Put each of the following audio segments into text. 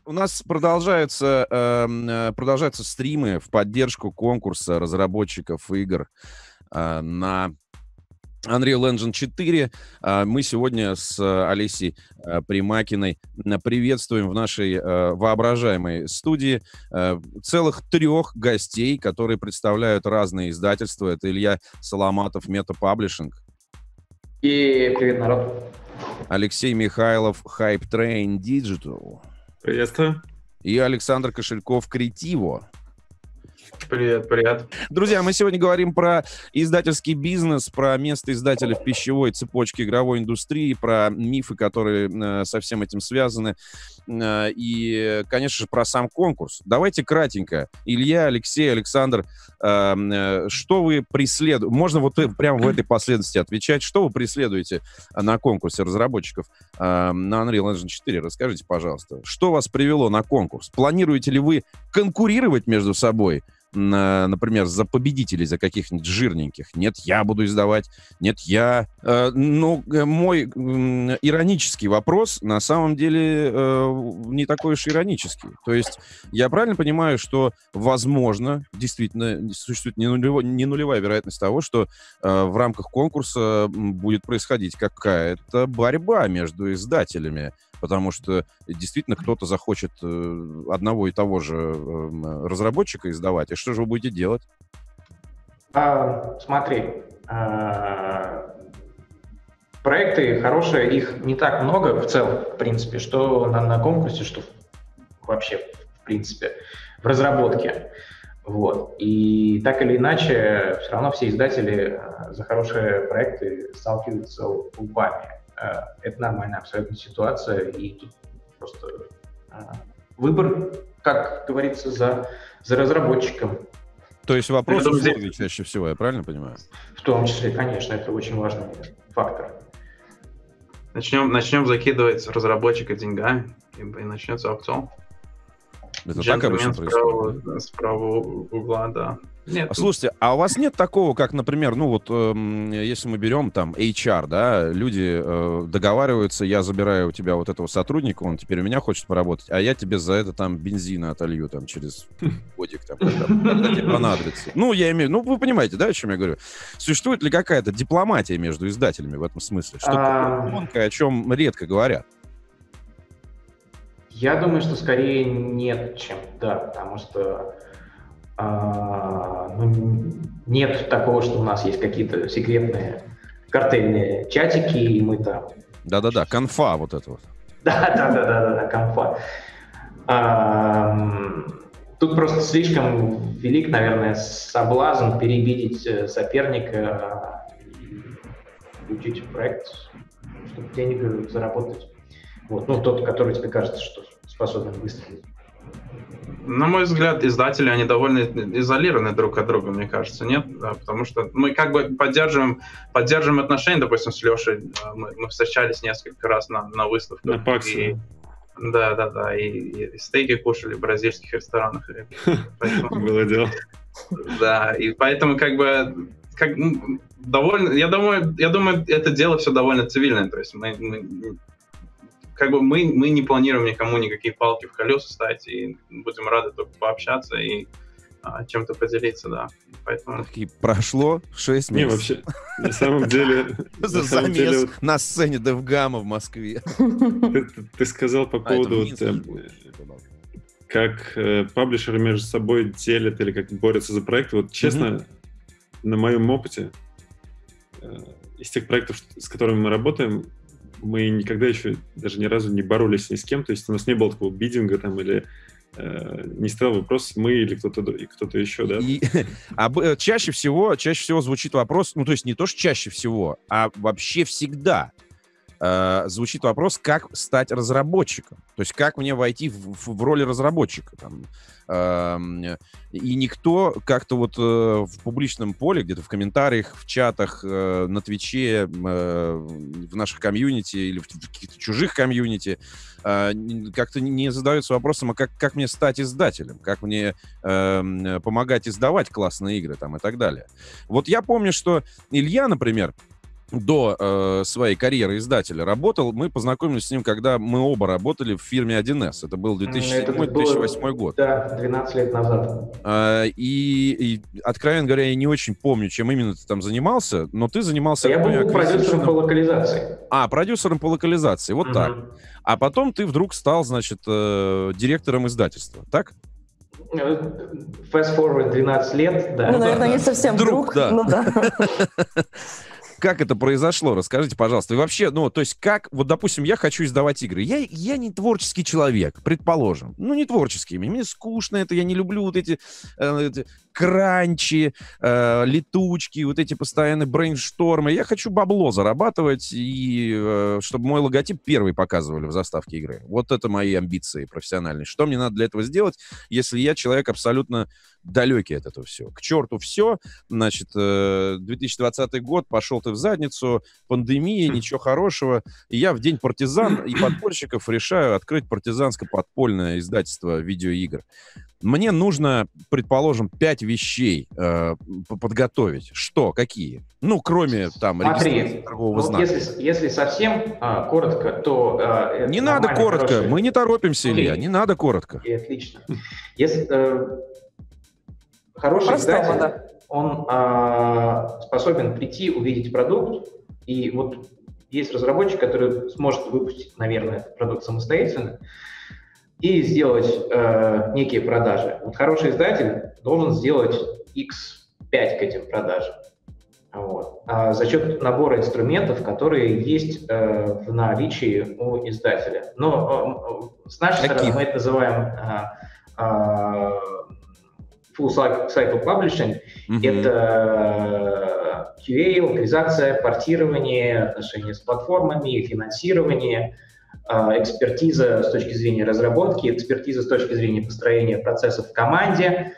У нас продолжаются стримы в поддержку конкурса разработчиков игр на Unreal Engine 4. Мы сегодня с Олесей Примакиной приветствуем в нашей воображаемой студии целых 3 гостей, которые представляют разные издательства. Это Илья Соломатов, Meta Publishing. И привет, народ. Алексей Михайлов, Hype Train Digital. Приветствую. И Александр Кошельков, Кретиво. Привет, привет. Друзья, мы сегодня говорим про издательский бизнес, про место издателя в пищевой цепочке игровой индустрии, про мифы, которые со всем этим связаны, и, конечно же, про сам конкурс. Давайте кратенько. Илья, Алексей, Александр, что вы преследуете? Можно вот прямо в этой последовательности отвечать. Что вы преследуете на конкурсе разработчиков на Unreal Engine 4? Расскажите, пожалуйста, что вас привело на конкурс? Планируете ли вы конкурировать между собой? Например, за победителей, за каких-нибудь жирненьких. Нет, я буду издавать. Нет, я. Мой иронический вопрос на самом деле не такой уж иронический. То есть я правильно понимаю, что, возможно, действительно существует не нулевая вероятность того, что в рамках конкурса будет происходить какая-то борьба между издателями, потому что действительно кто-то захочет одного и того же разработчика издавать. И что же вы будете делать? Смотри, проекты хорошие, их не так много в целом, в принципе, что на конкурсе, что вообще, в принципе, в разработке. Вот. И так или иначе, все равно все издатели за хорошие проекты сталкиваются лбами. Это нормальная абсолютно ситуация, и тут просто выбор, как говорится, за разработчиком. То есть вопрос условий чаще всего, я правильно понимаю? В том числе, конечно, это очень важный фактор. Начнем закидывать разработчика деньгами, и начнется аукцион. Это так обычно происходит? Справа угла, да. Нет. Слушайте, а у вас нет такого, как, например, если мы берем там HR, да, люди договариваются, я забираю у тебя вот этого сотрудника, он теперь у меня хочет поработать, а я тебе за это там бензина отолью там через годик, там, когда тебе понадобится. Вы понимаете, да, о чем я говорю? Существует ли какая-то дипломатия между издателями в этом смысле? Что-то тонкое, о чем редко говорят? Я думаю, что скорее нет, чем да, потому что нет такого, что у нас есть какие-то секретные картельные чатики, и мы там... Да-да-да, конфа вот это вот. Да, конфа. Тут просто слишком велик, наверное, соблазн перебедить соперника и включить проект, чтобы денег заработать. Вот, тот, который тебе кажется, что способен выстрелить. На мой взгляд, издатели, они довольно изолированы друг от друга, мне кажется, нет? Да, потому что мы как бы поддерживаем отношения, допустим, с Лешей. Мы встречались несколько раз на выставках. На Паксе. Да, и стейки кушали в бразильских ресторанах. Было дело. Да, и поэтому довольно, я думаю, это дело все довольно цивильное, то есть мы не планируем никому никакие палки в колеса ставить, и будем рады только пообщаться и чем-то поделиться, да. Поэтому... Прошло 6 месяцев. Не, вообще, на самом деле... Замес на сцене Девгама в Москве. Ты сказал по поводу, как паблишеры между собой делят или как борются за проекты. Вот честно, на моем опыте, из тех проектов, с которыми мы работаем, мы никогда еще даже ни разу не боролись ни с кем, то есть у нас не было такого биддинга там или не стоял вопрос, мы или кто-то еще, да? Чаще всего звучит вопрос, то есть не то, что чаще всего, а вообще всегда звучит вопрос, как стать разработчиком. То есть как мне войти в роль разработчика. И никто как-то вот в публичном поле, где-то в комментариях, в чатах, на Твиче, в наших комьюнити или в каких-то чужих комьюнити как-то не задаются вопросом, а как мне стать издателем, как мне помогать издавать классные игры там, и так далее. Вот я помню, что Илья, например, до своей карьеры издателя работал. Мы познакомились с ним, когда мы оба работали в фирме 1С. Это был 2007-2008 год. Да, 12 лет назад. И, откровенно говоря, я не очень помню, чем именно ты там занимался, но ты занимался... Я был продюсером по локализации. Продюсером по локализации, вот так. А потом ты вдруг стал, значит, директором издательства, так? Fast forward 12 лет, да. Ну, наверное, не совсем вдруг. Да. Ну, да. Как это произошло? Расскажите, пожалуйста. И вообще, ну, то есть как, вот, допустим, я хочу издавать игры. Я не творческий человек, предположим. Ну, не творческий. Мне скучно это, я не люблю вот эти кранчи, летучки, вот эти постоянные брейнштормы. Я хочу бабло зарабатывать, и чтобы мой логотип первый показывали в заставке игры. Вот это мои амбиции профессиональные. Что мне надо для этого сделать, если я человек абсолютно далекий от этого всего? К черту все. Значит, 2020 год, пошел ты в задницу, пандемия, ничего хорошего. И я в день партизан и подпольщиков решаю открыть партизанско-подпольное издательство видеоигр. Мне нужно, предположим, 5 вещей подготовить. Что? Какие? Ну, кроме там регистрации торгового знака. Если совсем коротко, то... не надо коротко. Мы не торопимся, Илья. Не надо коротко. Отлично. Если хороший издатель, он способен прийти, увидеть продукт, и вот есть разработчик, который сможет выпустить, наверное, этот продукт самостоятельно, и сделать некие продажи. Вот хороший издатель должен сделать x5 к этим продажам. Вот. За счет набора инструментов, которые есть в наличии у издателя. Но с нашей стороны мы это называем full cycle publishing. Это QA, локализация, портирование, отношения с платформами, финансирование, экспертиза с точки зрения разработки, экспертиза с точки зрения построения процессов в команде,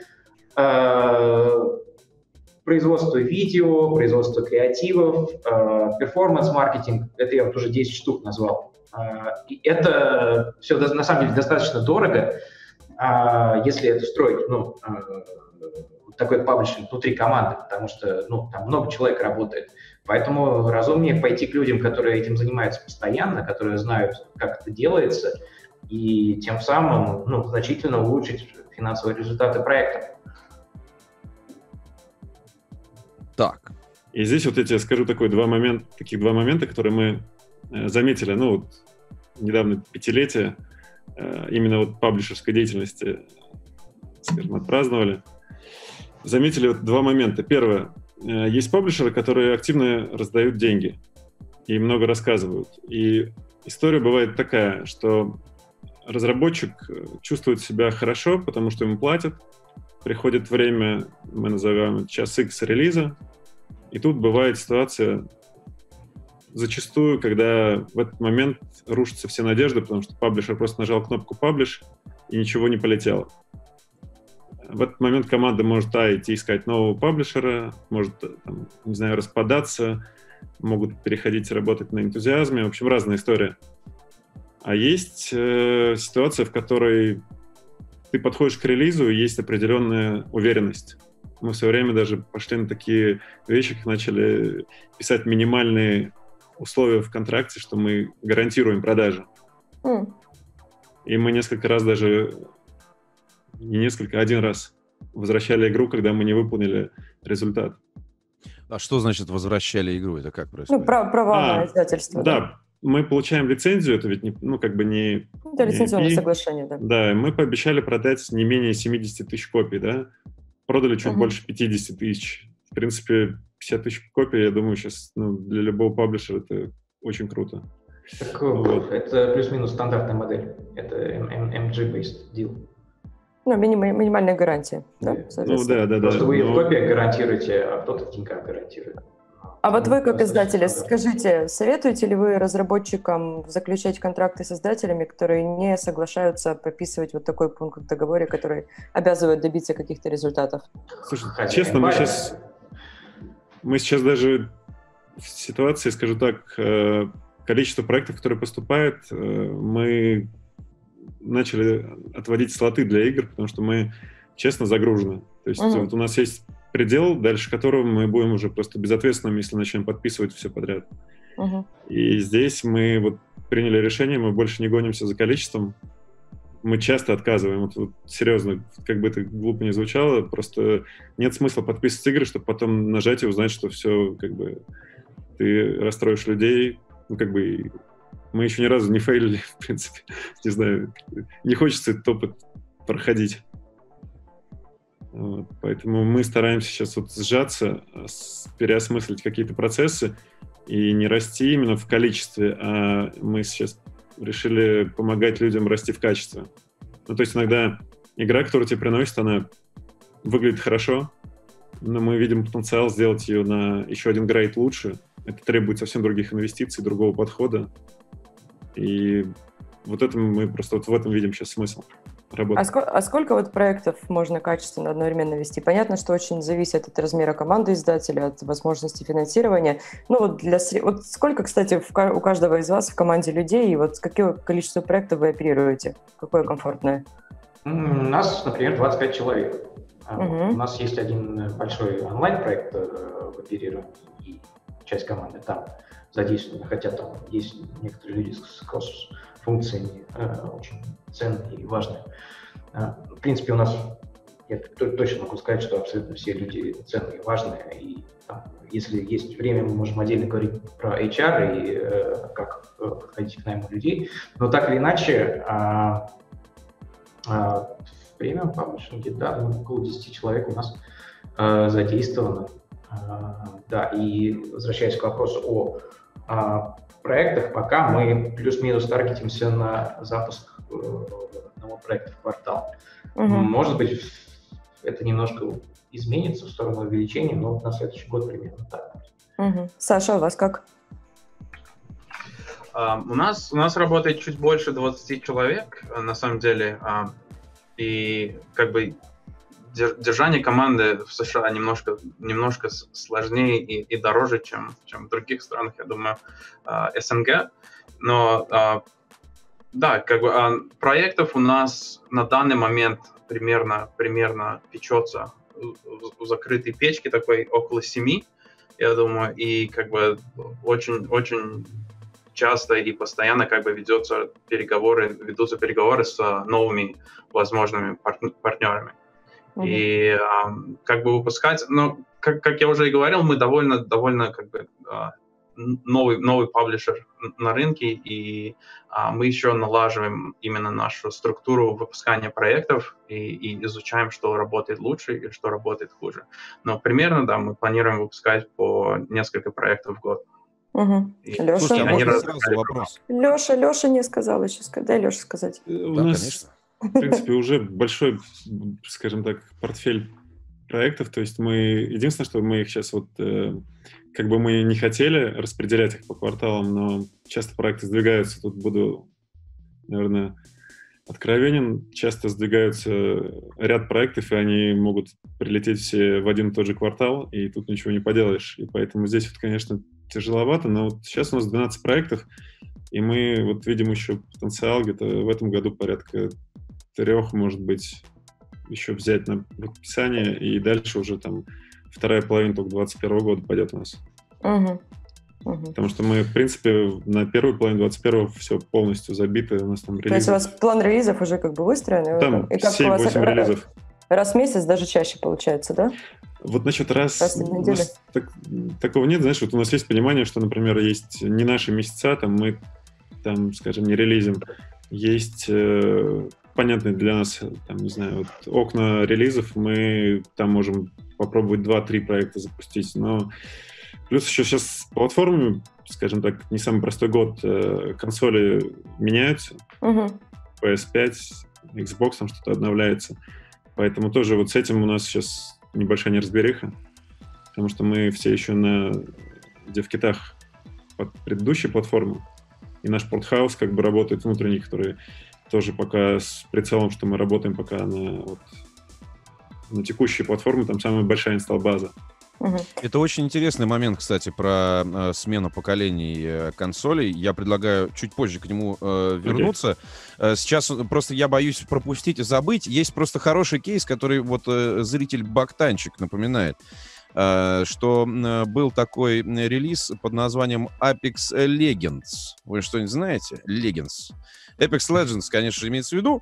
производство видео, производство креативов, перформанс-маркетинг. Это я вот уже 10 штук назвал. И это все на самом деле достаточно дорого, если это строить, такой паблишинг внутри команды, потому что там много человек работает. Поэтому разумнее пойти к людям, которые этим занимаются постоянно, которые знают, как это делается, и тем самым значительно улучшить финансовые результаты проекта. Так. И здесь вот я тебе скажу таких два момента, которые мы заметили, недавно 5-летие именно вот паблишерской деятельности, скажем, отпраздновали. Заметили вот два момента. Первое. Есть паблишеры, которые активно раздают деньги и много рассказывают. И история бывает такая, что разработчик чувствует себя хорошо, потому что ему платят. Приходит время, мы называем час X релиза, и тут бывает ситуация зачастую, когда в этот момент рушатся все надежды, потому что паблишер просто нажал кнопку «Паблиш», и ничего не полетело. В этот момент команда может идти искать нового паблишера, может, распадаться, могут переходить работать на энтузиазме. В общем, разная история. А есть ситуация, в которой ты подходишь к релизу, и есть определенная уверенность. Мы в свое время даже пошли на такие вещи, как начали писать минимальные условия в контракте, что мы гарантируем продажи. И мы несколько раз один раз возвращали игру, когда мы не выполнили результат. А что значит возвращали игру? Это как происходит? Права на издательство. Да, мы получаем лицензию, это ведь не... Это лицензионное соглашение, да. Да, мы пообещали продать не менее 70 тысяч копий, да? Продали чуть больше 50 тысяч. В принципе, 50 тысяч копий, я думаю, сейчас для любого паблишера это очень круто. Так, это плюс-минус стандартная модель. Это MG-based deal. Минимальная гарантия. Да, Просто вы в копиях гарантируете, а кто-то в деньгах гарантирует. А вот вы, как издатели, скажите, советуете ли вы разработчикам заключать контракты с издателями, которые не соглашаются прописывать вот такой пункт в договоре, который обязывает добиться каких-то результатов? Слушай, честно, мы сейчас даже в ситуации, скажу так, количество проектов, которые поступают, мы начали отводить слоты для игр, потому что мы, честно, загружены. То есть вот у нас есть предел, дальше которого мы будем уже просто безответственными, если начнем подписывать все подряд. И здесь мы вот приняли решение, мы больше не гонимся за количеством. Мы часто отказываем. Вот, серьезно, как бы это глупо не звучало, просто нет смысла подписывать игры, чтобы потом нажать и узнать, что все, как бы, ты расстроишь людей. Ну, как бы, мы еще ни разу не фейлили, в принципе. Не знаю, не хочется этот опыт проходить. Вот, поэтому мы стараемся сейчас вот сжаться, переосмыслить какие-то процессы и не расти именно в количестве, а мы сейчас решили помогать людям расти в качестве. Ну, то есть иногда игра, которую тебе приносит, она выглядит хорошо, но мы видим потенциал сделать ее на еще один грейд лучше. Это требует совсем других инвестиций, другого подхода. И вот это мы просто вот в этом видим сейчас смысл работы. А сколько вот проектов можно качественно одновременно вести? Понятно, что очень зависит от размера команды издателя, от возможности финансирования. Ну вот вот сколько, кстати, у каждого из вас в команде людей, и вот какое количество проектов вы оперируете? Какое комфортное? У нас, например, 25 человек. У нас есть один большой онлайн-проект в оперировании, и часть команды там задействована, хотя там есть некоторые люди с кросс-функциями очень ценные и важные. В принципе, у нас, я точно могу сказать, что абсолютно все люди ценные и важные, и там, если есть время, мы можем отдельно говорить про HR и как подходить к найму людей, но так или иначе, время паблишинге, да, около 10 человек у нас задействовано. Да, и возвращаясь к вопросу о проектах, пока мы плюс-минус таргетимся на запуск одного проекта в квартал. Может быть, это немножко изменится в сторону увеличения, но на следующий год примерно так. Саша, у вас как? У нас работает чуть больше 20 человек, на самом деле, и как бы держание команды в США немножко сложнее и дороже, чем в других странах, я думаю, СНГ. Но да, как бы проектов у нас на данный момент примерно печется в закрытой печке такой около 7, я думаю, и как бы очень часто и постоянно как бы ведутся переговоры с новыми возможными партнерами. И как бы выпускать, но как я уже и говорил, мы довольно как бы новый паблишер на рынке, и мы еще налаживаем именно нашу структуру выпускания проектов и изучаем, что работает лучше и что работает хуже. Но примерно, да, мы планируем выпускать по несколько проектов в год. Леша? Слушайте, а можно сразу вопрос? Леша не сказал еще. Дай Леше сказать. У нас, конечно, в принципе, уже большой, скажем так, портфель проектов. То есть мы... Единственное, что мы их сейчас вот... Как бы мы не хотели распределять их по кварталам, но часто проекты сдвигаются. Тут буду, наверное, откровенен. Часто сдвигаются ряд проектов, и они могут прилететь все в один и тот же квартал, и тут ничего не поделаешь. И поэтому здесь вот, конечно, тяжеловато, но вот сейчас у нас 12 проектов, и мы вот видим еще потенциал где-то в этом году порядка 3, может быть, еще взять на подписание, и дальше уже там вторая половина только 2021 года пойдет у нас. Потому что мы, в принципе, на первую половину 2021 все полностью забито, у нас там релизы. То есть у вас план релизов уже как бы выстроен? Там 7-8 релизов. Раз в месяц, даже чаще получается, да? Вот насчет раз в неделю? Такого нет, знаешь, вот у нас есть понимание, что, например, есть не наши месяца, там мы, там, скажем, не релизим, есть понятные для нас, там, не знаю, вот окна релизов, мы там можем попробовать 2-3 проекта запустить, но плюс еще сейчас с платформами, скажем так, не самый простой год, консоли меняются, PS5, Xbox, там что-то обновляется, поэтому тоже вот с этим у нас сейчас небольшая неразбериха, потому что мы все еще на девкитах под предыдущей платформы, и наш портхаус как бы работает внутренний, который тоже пока с прицелом, что мы работаем пока на текущей платформе, там самая большая инсталл-база. Это очень интересный момент, кстати, про смену поколений консолей. Я предлагаю чуть позже к нему вернуться. Сейчас просто я боюсь пропустить и забыть. Есть просто хороший кейс, который вот зритель Бактанчик напоминает, что был такой релиз под названием Apex Legends. Вы что-нибудь знаете? Legends. Apex Legends, конечно, имеется в виду.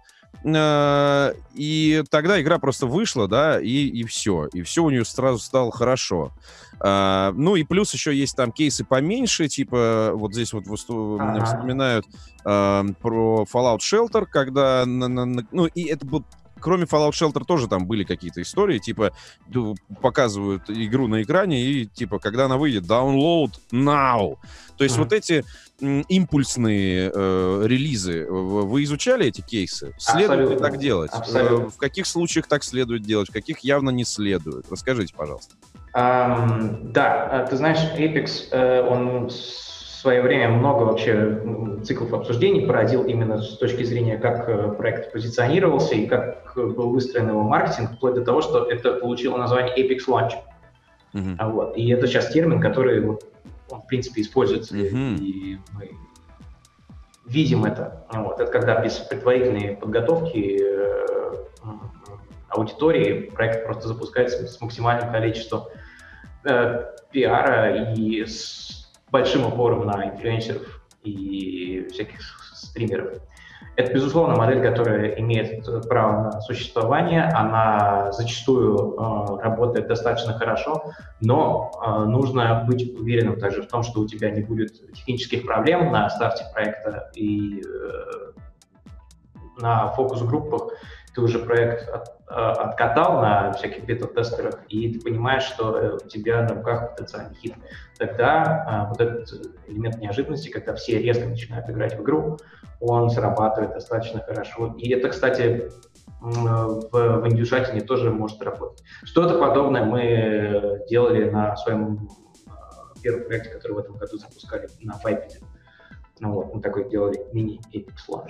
И тогда игра просто вышла, да, и все. И все у нее сразу стало хорошо. Ну и плюс еще есть там кейсы поменьше, типа вот здесь вот вспоминают про Fallout Shelter, когда... Ну и это был... Кроме Fallout Shelter тоже там были какие-то истории, типа показывают игру на экране и типа когда она выйдет, download now. То есть вот эти импульсные релизы, вы изучали эти кейсы? Следует ли так делать? Абсолютно. В каких случаях так следует делать, в каких явно не следует? Расскажите, пожалуйста. Да, ты знаешь, Apex, он в свое время много вообще циклов обсуждений породил именно с точки зрения, как проект позиционировался и как был выстроен его маркетинг, вплоть до того, что это получило название Apex Launch. Вот. И это сейчас термин, который он, в принципе, используется, и мы видим это. Вот. Это когда без предварительной подготовки аудитории проект просто запускается с максимальным количеством пиара и с большим упором на инфлюенсеров и всяких стримеров. Это, безусловно, модель, которая имеет право на существование. Она зачастую работает достаточно хорошо, но нужно быть уверенным также в том, что у тебя не будет технических проблем на старте проекта и на фокус-группах. Ты уже проект откатал на всяких бета-тестерах, и ты понимаешь, что у тебя на руках потенциальный хит. Тогда вот этот элемент неожиданности, когда все резко начинают играть в игру, он срабатывает достаточно хорошо. И это, кстати, в индюшатине тоже может работать. Что-то подобное мы делали на своем первом проекте, который в этом году запускали на Viped. Вот, мы такой делали мини-Apex Launch.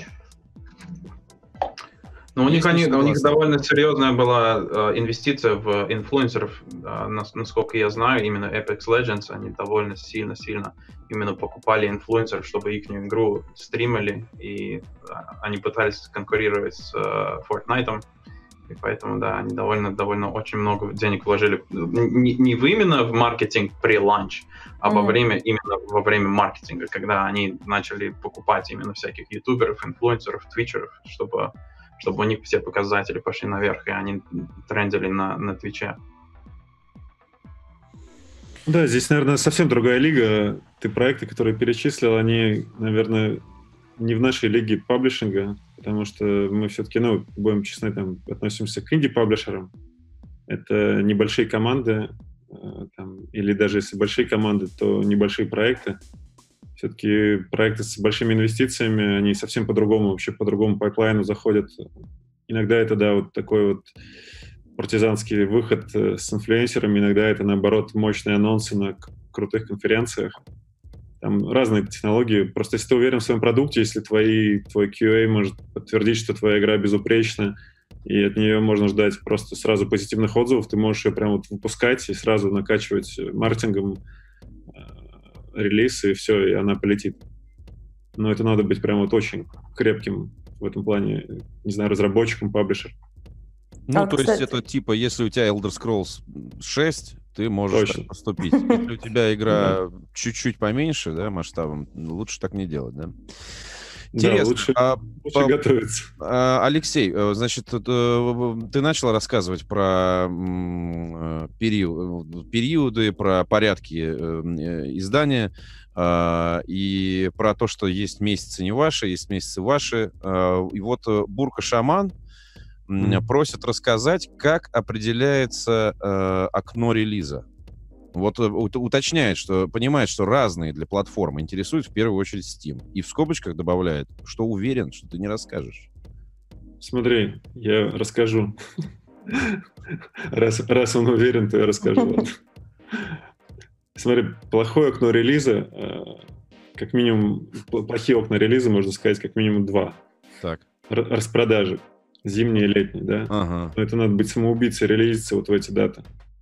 Но у них довольно серьезная была инвестиция в инфлюенсеров, насколько я знаю, именно Apex Legends, они довольно сильно именно покупали инфлюенсеров, чтобы их игру стримили, и они пытались конкурировать с Fortnite, и поэтому, да, они довольно очень много денег вложили не именно в маркетинг pre-launch, а во время маркетинга, когда они начали покупать именно всяких ютуберов, инфлюенсеров, твичеров, чтобы у них все показатели пошли наверх, и они трендили на Твиче. Да, здесь, наверное, совсем другая лига. Ты проекты, которые перечислил, они, наверное, не в нашей лиге паблишинга, потому что мы все-таки, будем честны, там, относимся к инди-паблишерам. Это небольшие команды, или даже если большие команды, то небольшие проекты. Все-таки проекты с большими инвестициями, они совсем по-другому пайплайну заходят. Иногда это, да, вот такой вот партизанский выход с инфлюенсерами, иногда это, наоборот, мощные анонсы на крутых конференциях. Там разные технологии. Просто если ты уверен в своем продукте, если твой QA может подтвердить, что твоя игра безупречна, и от нее можно ждать просто сразу позитивных отзывов, ты можешь ее прям вот выпускать и сразу накачивать маркетингом релиз, и все, и она полетит. Но это надо быть прям вот очень крепким в этом плане, не знаю, разработчиком, паблишер. То есть это типа, если у тебя Elder Scrolls 6, ты можешь так поступить. Если у тебя игра чуть-чуть поменьше, да, масштабом, лучше так не делать, да? Интересно. Да, лучше готовиться. Алексей, значит, ты начал рассказывать про периоды, про порядки издания и про то, что есть месяцы не ваши, есть месяцы ваши. И вот Бурка-шаман просит рассказать, как определяется окно релиза. Вот уточняет, что понимает, что разные для платформы интересуют в первую очередь Steam. И в скобочках добавляет, что уверен, что ты не расскажешь. Смотри, я расскажу. Раз он уверен, то я расскажу. Смотри, плохое окно релиза, как минимум, плохие окна релиза, можно сказать, как минимум 2. Так. Распродажи. Зимние и летние, да? Ага. Но это надо быть самоубийцей, релизиться вот в эти даты.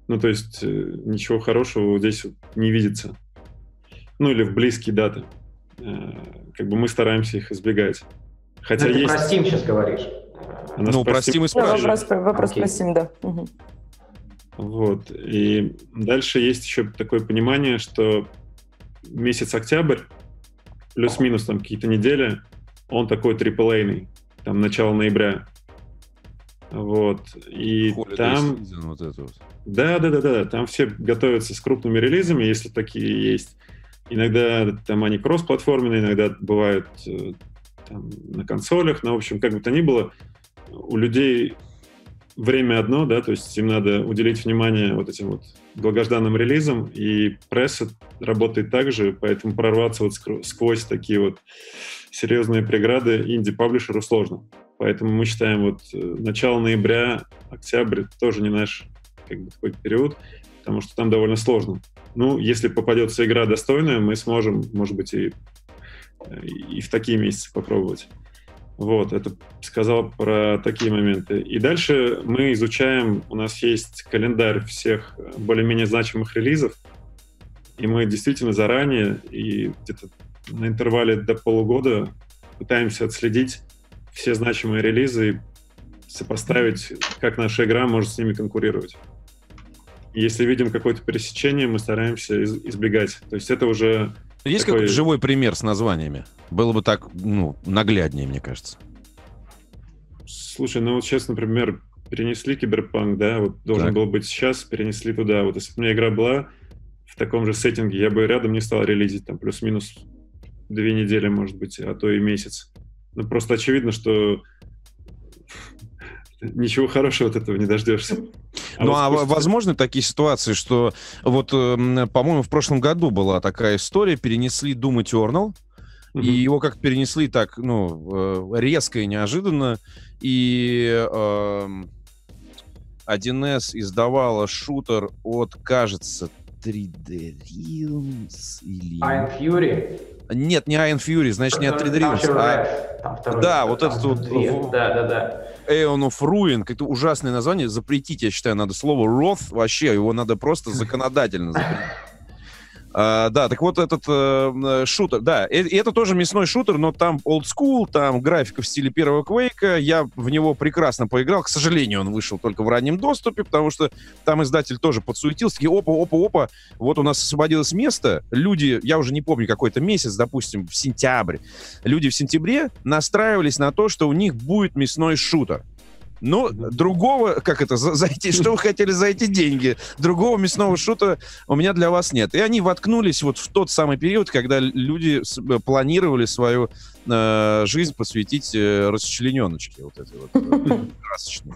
Ну, то есть ничего хорошего здесь не видится. Ну, или в близкие даты. Как бы мы стараемся их избегать. Хотя ты есть... про Steam сейчас говоришь. Ну, про Steam и Steam. Вопрос Окей. про Steam, да. Угу. Вот. И дальше есть еще такое понимание, что месяц октябрь, плюс-минус там какие-то недели, он такой AAA-ный, там начало ноября. Вот. И Holiday там... season, вот это вот. Да, там все готовятся с крупными релизами, если такие есть. Иногда там они кросс-платформенные, иногда бывают там, на консолях, но, в общем, как бы то ни было, у людей время одно, да, то есть им надо уделить внимание вот этим вот долгожданным релизам, и пресса работает так же, поэтому прорваться вот сквозь такие вот серьезные преграды инди-паблишеру сложно. Поэтому мы считаем вот начало ноября, октябрь тоже не наш как бы такой период, потому что там довольно сложно. Ну, если попадется игра достойная, мы сможем, может быть, и в такие месяцы попробовать. Вот, это сказал про такие моменты. И дальше мы изучаем, у нас есть календарь всех более-менее значимых релизов, и мы действительно заранее и где-то на интервале до полугода пытаемся отследить все значимые релизы и сопоставить, как наша игра может с ними конкурировать. И если видим какое-то пересечение, мы стараемся избегать. То есть это уже... Есть такой... какой-то живой пример с названиями? Было бы так, ну, нагляднее, мне кажется. Слушай, ну вот сейчас, например, перенесли Киберпанк, да, вот должен был быть сейчас, перенесли туда. Вот если бы у меня игра была в таком же сеттинге, я бы рядом не стал релизить, там плюс-минус 2 недели, может быть, а то и месяц. Ну просто очевидно, что ничего хорошего от этого не дождешься. Возможны такие ситуации, что вот, по-моему, в прошлом году была такая история, перенесли Doom Eternal, и его как перенесли так, ну, резко и неожиданно, и 1С издавала шутер от, кажется, 3D Realms или... Iron Fury? Нет, не Iron Fury, значит, не от 3D Realms, да, вот этот вот... Да. Aeon of Ruin, какое-то ужасное название, запретить, я считаю, надо слово Wrath, вообще, его надо просто законодательно запретить. Да, так вот этот шутер, да, и это тоже мясной шутер, но там old school, там графика в стиле первого Quake'а, я в него прекрасно поиграл, к сожалению, он вышел только в раннем доступе, потому что там издатель тоже подсуетился, такие, опа, вот у нас освободилось место, люди, я уже не помню, какой-то месяц, допустим, в сентябре, люди в сентябре настраивались на то, что у них будет мясной шутер. Ну, другого, как это, что вы хотели за эти деньги? Другого мясного шута у меня для вас нет. И они воткнулись вот в тот самый период, когда люди планировали свою жизнь посвятить расчлененочке вот этой вот красочной.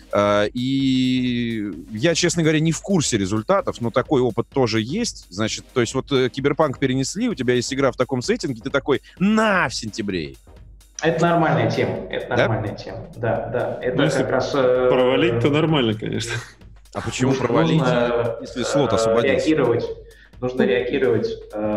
И я, честно говоря, не в курсе результатов, но такой опыт тоже есть. Значит, то есть вот Киберпанк перенесли, у тебя есть игра в таком сеттинге, ты такой, в сентябре. Это нормальная тема. Тема. Да. Это ну, если как раз... провалить, то нормально, конечно. А почему провалить, если слот освободился? Нужно реагировать,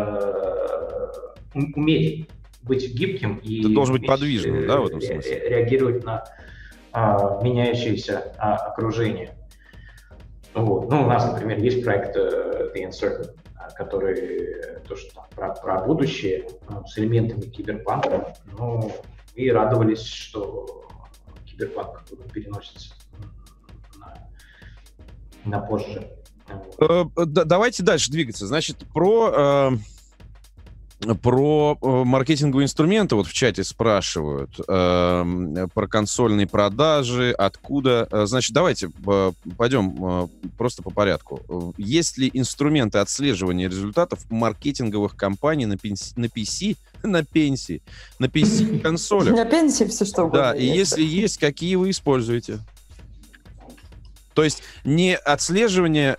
уметь быть гибким и... Ты должен быть подвижным, да, в этом смысле? Реагировать на меняющееся окружение. Вот. Ну, у нас, например, есть проект The Uncertain, который тоже про будущее с элементами киберпанка, ну, и радовались, что киберпанк переносится на позже. Давайте дальше двигаться. Значит, про маркетинговые инструменты вот в чате спрашивают, про консольные продажи, откуда. Значит, давайте пойдем просто по порядку. Есть ли инструменты отслеживания результатов маркетинговых кампаний на PC консолях? На пенсии все что угодно. Да, и если есть, какие вы используете? То есть не отслеживание,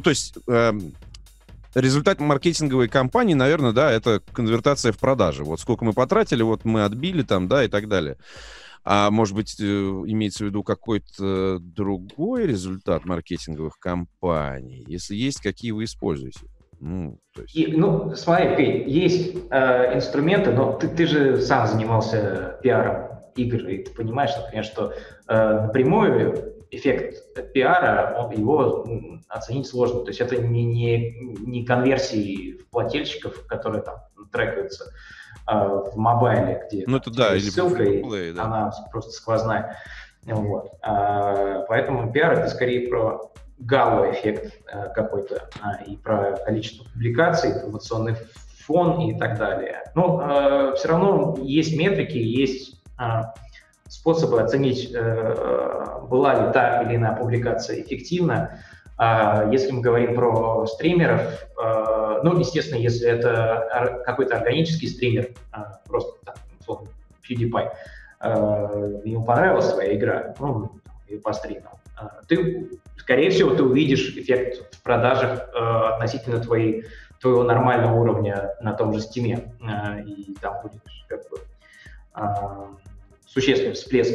результат маркетинговой кампании, наверное, да, это конвертация в продажи. Вот сколько мы потратили, вот мы отбили там, да, и так далее. А может быть, имеется в виду какой-то другой результат маркетинговых кампаний? Если есть, какие вы используете? Смотри, Петь, есть инструменты, но ты же сам занимался пиаром игр, и ты понимаешь, например, что напрямую эффект пиара, его оценить сложно. То есть это не конверсии плательщиков, которые там трекаются в мобайле, где это да, или ссылка, free-to-play, да. она просто сквозная. Вот. Поэтому пиар — это скорее про гало-эффект какой-то и про количество публикаций, информационный фон и так далее. Но все равно есть метрики, есть способы оценить, была ли та или иная публикация эффективна. Если мы говорим про стримеров, естественно, если это какой-то органический стример, просто там, условно, PewDiePie, ему понравилась твоя игра, и по стримам, скорее всего, ты увидишь эффект в продажах относительно твоего нормального уровня на том же Steam, и там будет как бы существенный всплеск.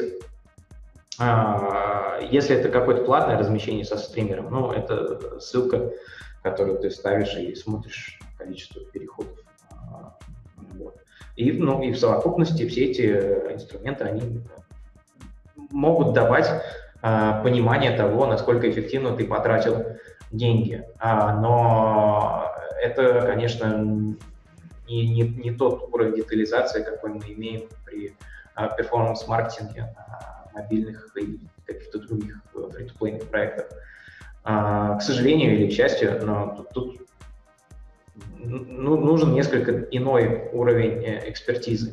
Если это какое-то платное размещение со стримером, это ссылка, которую ты ставишь и смотришь количество переходов. Вот. И в совокупности все эти инструменты, они могут давать понимание того, насколько эффективно ты потратил деньги. Но это, конечно, не тот уровень детализации, какой мы имеем при перформанс-маркетинге мобильных и каких-то других фри-то-плейных проектах. К сожалению или к счастью, но тут нужен несколько иной уровень экспертизы.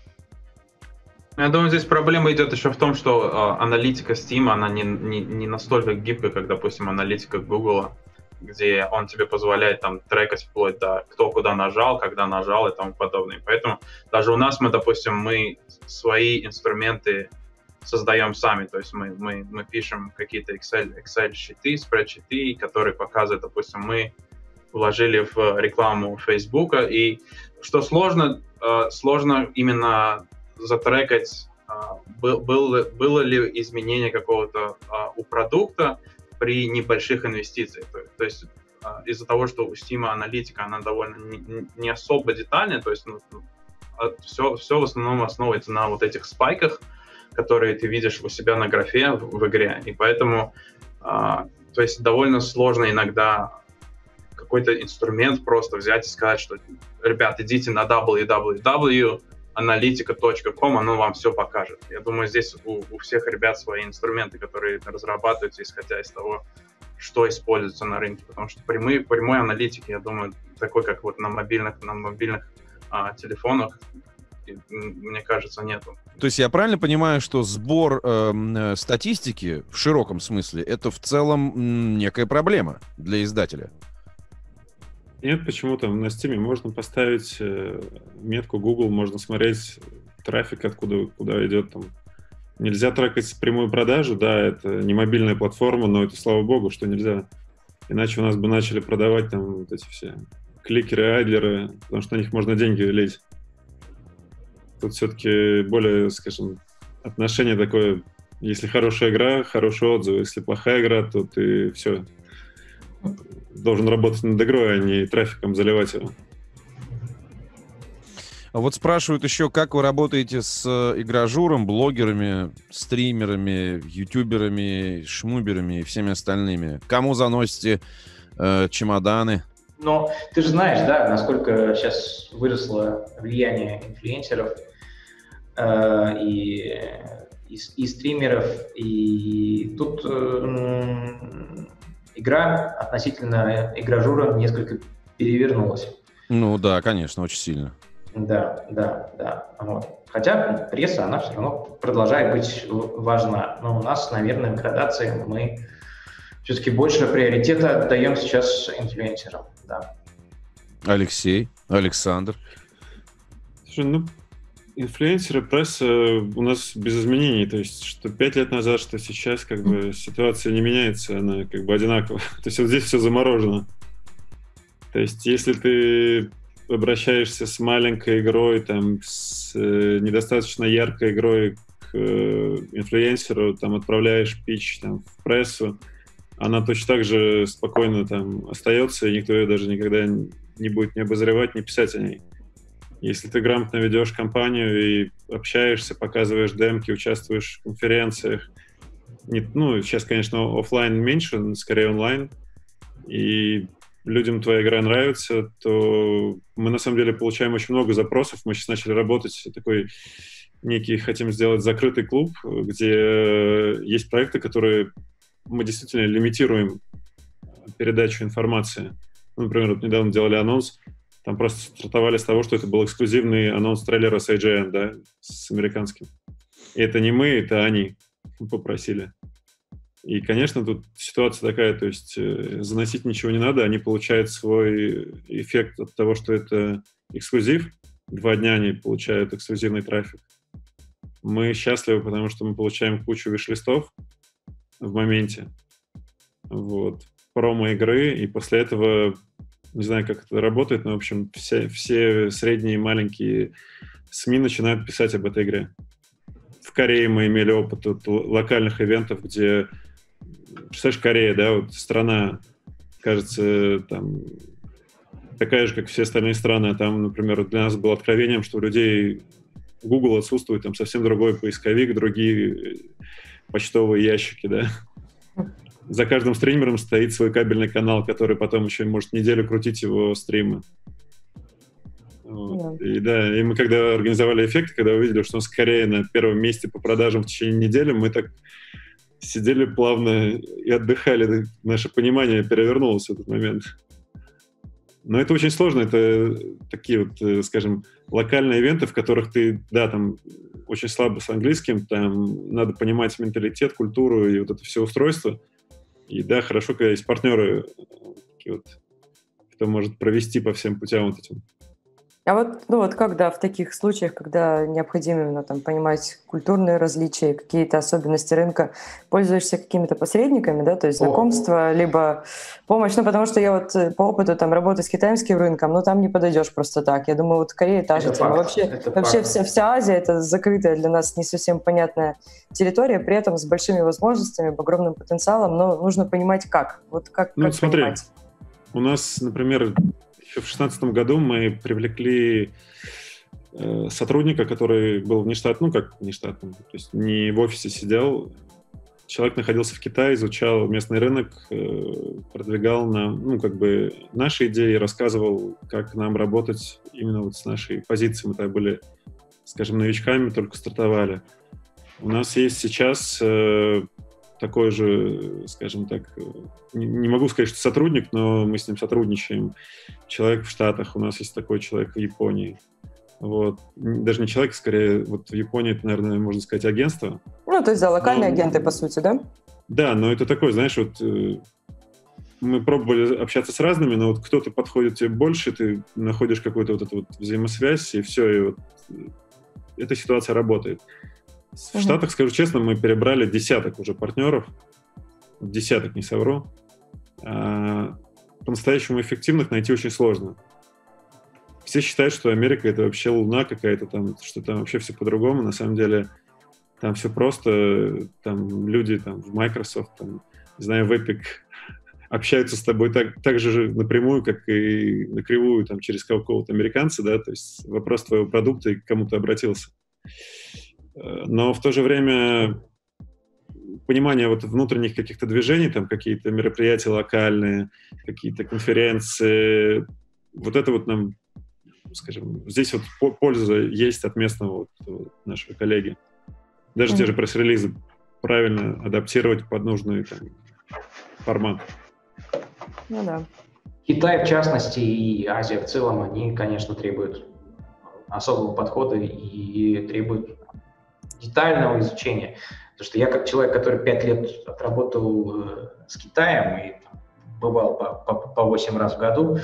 Я думаю, здесь проблема идет еще в том, что аналитика Steam, она не настолько гибкая, как, допустим, аналитика Google, где он тебе позволяет там трекать вплоть до кто куда нажал, когда нажал и тому подобное. Поэтому даже у нас мы свои инструменты создаем сами, то есть мы пишем какие-то Excel-щиты, спред-щиты, которые показывают, допустим, мы вложили в рекламу Facebook, и что сложно именно затрекать, было ли изменение какого-то у продукта при небольших инвестициях. То есть из-за того, что у Steam аналитика, она довольно не особо детальная, то есть все в основном основывается на вот этих спайках, которые ты видишь у себя на графе в игре, и поэтому то есть довольно сложно иногда какой-то инструмент просто взять и сказать, что, ребят, идите на www.analytica.com, оно вам все покажет. Я думаю, здесь у всех ребят свои инструменты, которые разрабатываются, исходя из того, что используется на рынке, потому что прямой аналитики, я думаю, такой, как вот на мобильных телефонах, мне кажется, нету. То есть я правильно понимаю, что сбор статистики в широком смысле это в целом некая проблема для издателя? Нет, почему-то на Steam можно поставить метку Google, можно смотреть трафик, куда идет там. Нельзя трекать прямую продажу, да, это не мобильная платформа, но это, слава богу, что нельзя. Иначе у нас бы начали продавать там вот эти все кликеры, айдлеры, потому что на них можно деньги лить. Тут все-таки более, скажем, отношение такое, если хорошая игра, хороший отзыв, если плохая игра, то ты все должен работать над игрой, а не трафиком заливать его. А вот спрашивают еще, как вы работаете с игражуром, блогерами, стримерами, ютуберами, шмуберами и всеми остальными? Кому заносите чемоданы? Но ты же знаешь, да, насколько сейчас выросло влияние инфлюенсеров и стримеров, и тут игра относительно игражура несколько перевернулась. Ну да, конечно, очень сильно. Да. Вот. Хотя пресса, она все равно продолжает быть важна. Но у нас, наверное, в градации мы все-таки больше приоритета отдаем сейчас инфлюенсерам. Да. Алексей, Александр. Слушай, инфлюенсеры, пресса у нас без изменений. То есть, что 5 лет назад, что сейчас, как бы ситуация не меняется, она как бы одинакова. То есть, вот здесь все заморожено. То есть, если ты обращаешься с маленькой игрой, там, с недостаточно яркой игрой к инфлюенсеру, там, отправляешь питч там, в прессу, она точно так же спокойно там остается, и никто ее даже никогда не будет ни обозревать, ни писать о ней. Если ты грамотно ведешь компанию и общаешься, показываешь демки, участвуешь в конференциях, сейчас, конечно, офлайн меньше, скорее онлайн, и людям твоя игра нравится, то мы на самом деле получаем очень много запросов. Мы сейчас начали работать такой хотим сделать закрытый клуб, где есть проекты, которые мы действительно лимитируем передачу информации. Например, вот недавно делали анонс, там просто стартовали с того, что это был эксклюзивный анонс трейлера с IGN, да, с американским. И это не мы, это они попросили. И, конечно, тут ситуация такая, то есть заносить ничего не надо, они получают свой эффект от того, что это эксклюзив. 2 дня они получают эксклюзивный трафик. Мы счастливы, потому что мы получаем кучу виш-листов в моменте. Вот. Промо-игры, и после этого, не знаю, как это работает, но, в общем, все средние и маленькие СМИ начинают писать об этой игре. В Корее мы имели опыт локальных ивентов, где, представляешь, Корея, да, вот страна, кажется, там такая же, как все остальные страны, а там, например, для нас было откровением, что у людей Google отсутствует, там совсем другой поисковик, другие почтовые ящики, да. За каждым стримером стоит свой кабельный канал, который потом еще может неделю крутить его стримы. Вот. И мы когда организовали эффект, когда увидели, что он скорее на первом месте по продажам в течение недели, мы так сидели плавно и отдыхали. Наше понимание перевернулось в этот момент. Но это очень сложно. Это такие вот, скажем, локальные ивенты, в которых ты, да, там очень слабо с английским, там надо понимать менталитет, культуру и вот это все устройство. И да, хорошо, когда есть партнеры, такие вот, кто может провести по всем путям вот этим. А вот когда в таких случаях, когда необходимо именно там понимать культурные различия, какие-то особенности рынка, пользуешься какими-то посредниками, да, то есть знакомства, либо помощь, потому что я вот по опыту там работы с китайским рынком, там не подойдешь просто так. Я думаю, вот Корея та же тема. Вообще вся Азия — это закрытая для нас не совсем понятная территория, при этом с большими возможностями, огромным потенциалом, но нужно понимать как. Вот как смотри, понимать? У нас, например, еще в 2016 году мы привлекли сотрудника, который был внештатным, то есть не в офисе сидел. Человек находился в Китае, изучал местный рынок, продвигал нам, наши идеи, рассказывал, как нам работать именно вот с нашей позицией. Мы тогда были, скажем, новичками, только стартовали. У нас есть сейчас такой же, скажем так, не могу сказать, что сотрудник, но мы с ним сотрудничаем. Человек в Штатах, у нас есть такой человек в Японии. Вот. Даже не человек, скорее, вот в Японии это, наверное, можно сказать, агентство. То есть, да, локальные агенты, по сути, да? Да, но это такой, знаешь, вот мы пробовали общаться с разными, но вот кто-то подходит тебе больше, ты находишь какую-то вот эту вот взаимосвязь, и все, и вот эта ситуация работает. В Штатах, скажу честно, мы перебрали десяток уже партнеров. Десяток, не совру. По-настоящему эффективных найти очень сложно. Все считают, что Америка — это вообще луна какая-то, там, что там вообще все по-другому. На самом деле там все просто. Там люди там, в Microsoft, там, не знаю, в Epic общаются с тобой так же напрямую, как и накривую там, через какого-то американца, да, то есть вопрос твоего продукта и к кому ты обратился. Но в то же время понимание вот внутренних каких-то движений, там какие-то мероприятия локальные, какие-то конференции, вот это вот нам, скажем, здесь вот польза есть от местного вот нашего коллеги. Даже те же пресс-релизы правильно адаптировать под нужный там формат. Ну да. Китай, в частности, и Азия в целом, они, конечно, требуют особого подхода и требуют детального изучения. Потому что я как человек, который 5 лет отработал с Китаем и бывал по 8 раз в году,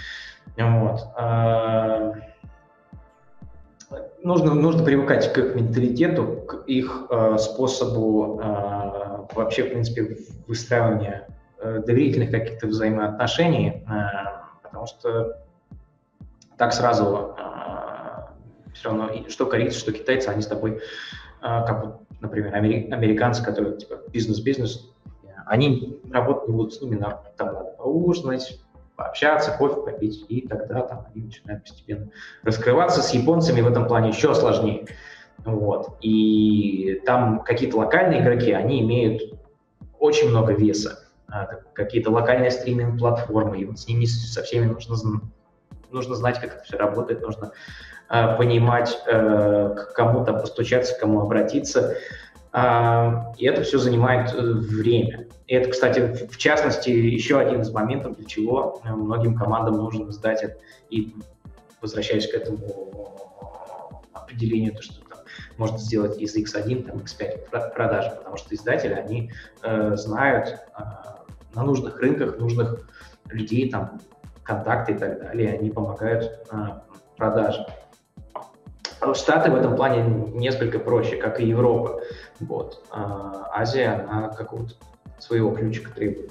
нужно привыкать к их менталитету, к их способу вообще, в принципе, выстраивания доверительных каких-то взаимоотношений, потому что так сразу все равно, что корейцы, что китайцы, они с тобой, как вот, например, американцы, которые типа бизнес, они работать не будут с ними, там надо поужинать, пообщаться, кофе попить, и тогда там они начинают постепенно раскрываться. С японцами в этом плане еще сложнее. Вот. И там какие-то локальные игроки, они имеют очень много веса. Какие-то локальные стриминг-платформы, и вот с ними со всеми нужно знать, как это все работает, нужно понимать, к кому там постучаться, к кому обратиться. И это все занимает время. И это, кстати, в частности, еще один из моментов, для чего многим командам нужен издатель. И возвращаясь к этому определению, то, что там можно сделать из X1, там, X5 продажи, потому что издатели, они знают на нужных рынках, нужных людей, там, контакты и так далее, они помогают продажам. Штаты в этом плане несколько проще, как и Европа. Вот. Азия, она какого-то своего ключика требует.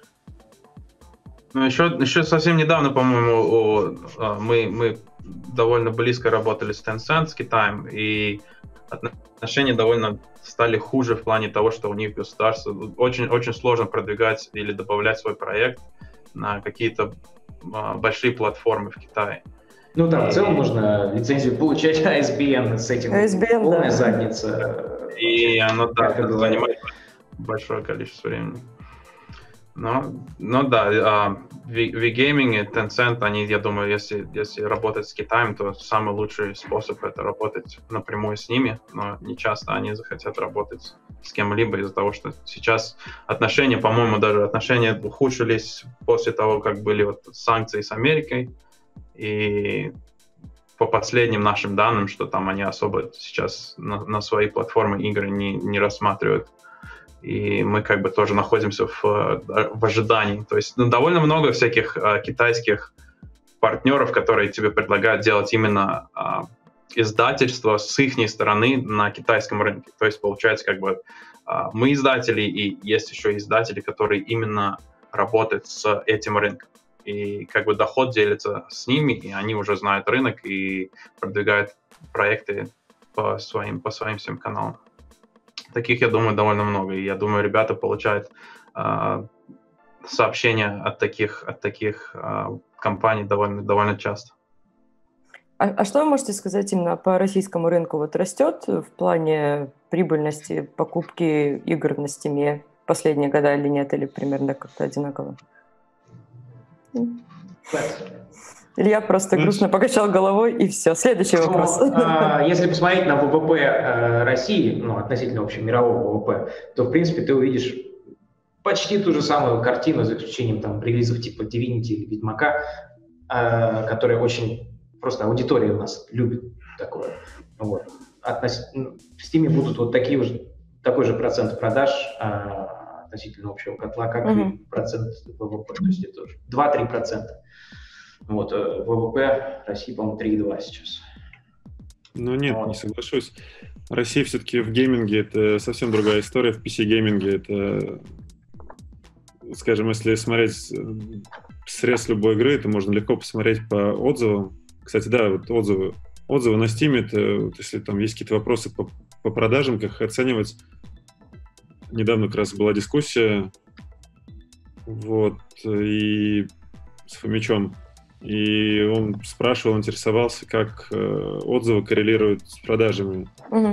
Ну, еще совсем недавно, по-моему, мы довольно близко работали с Tencent, с Китаем, и отношения довольно стали хуже в плане того, что у них государство очень, очень сложно продвигать или добавлять свой проект на какие-то большие платформы в Китае. Ну, там в целом нужно лицензию получать, ISBN с этим ISBN, полная да. задница. И оно, да, занимает большое количество времени. Но да, V-Gaming и Tencent, они, я думаю, если работать с Китаем, то самый лучший способ — это работать напрямую с ними, но не часто они захотят работать с кем-либо из-за того, что сейчас отношения, по-моему, даже отношения ухудшились после того, как были вот санкции с Америкой. И по последним нашим данным, что там они особо сейчас на свои платформы игры не рассматривают. И мы как бы тоже находимся в ожидании. То есть довольно много всяких китайских партнеров, которые тебе предлагают делать именно издательство с их стороны на китайском рынке. То есть получается как бы мы издатели, и есть еще издатели, которые именно работают с этим рынком. И как бы доход делится с ними, и они уже знают рынок и продвигают проекты по своим всем каналам. Таких, я думаю, довольно много. И я думаю, ребята получают сообщения от таких компаний довольно часто. А что вы можете сказать именно по российскому рынку? Вот растет в плане прибыльности покупки игр на Steam в последние года или нет? Или примерно как-то одинаково? Илья просто грустно покачал головой, и все. Следующий вопрос. Если посмотреть на ВВП России, относительно общемирового ВВП, то, в принципе, ты увидишь почти ту же самую картину, за исключением там релизов типа Divinity или Ведьмака, которые очень... Просто аудитория у нас любит такое. Вот. В Steam будут вот такой же процент продаж относительно общего котла, как и процент ВВП. То есть это 2-3%. Вот, ВВП России, по-моему, 3,2 сейчас. Ну нет, не соглашусь. Россия все-таки в гейминге это совсем другая история. В PC-гейминге это, скажем, если смотреть срез любой игры, это можно легко посмотреть по отзывам. Кстати, да, вот отзывы на Steam, это вот если там есть какие-то вопросы по продажам, как их оценивать. Недавно как раз была дискуссия, вот, и с Фомичом. И он спрашивал, интересовался, как отзывы коррелируют с продажами.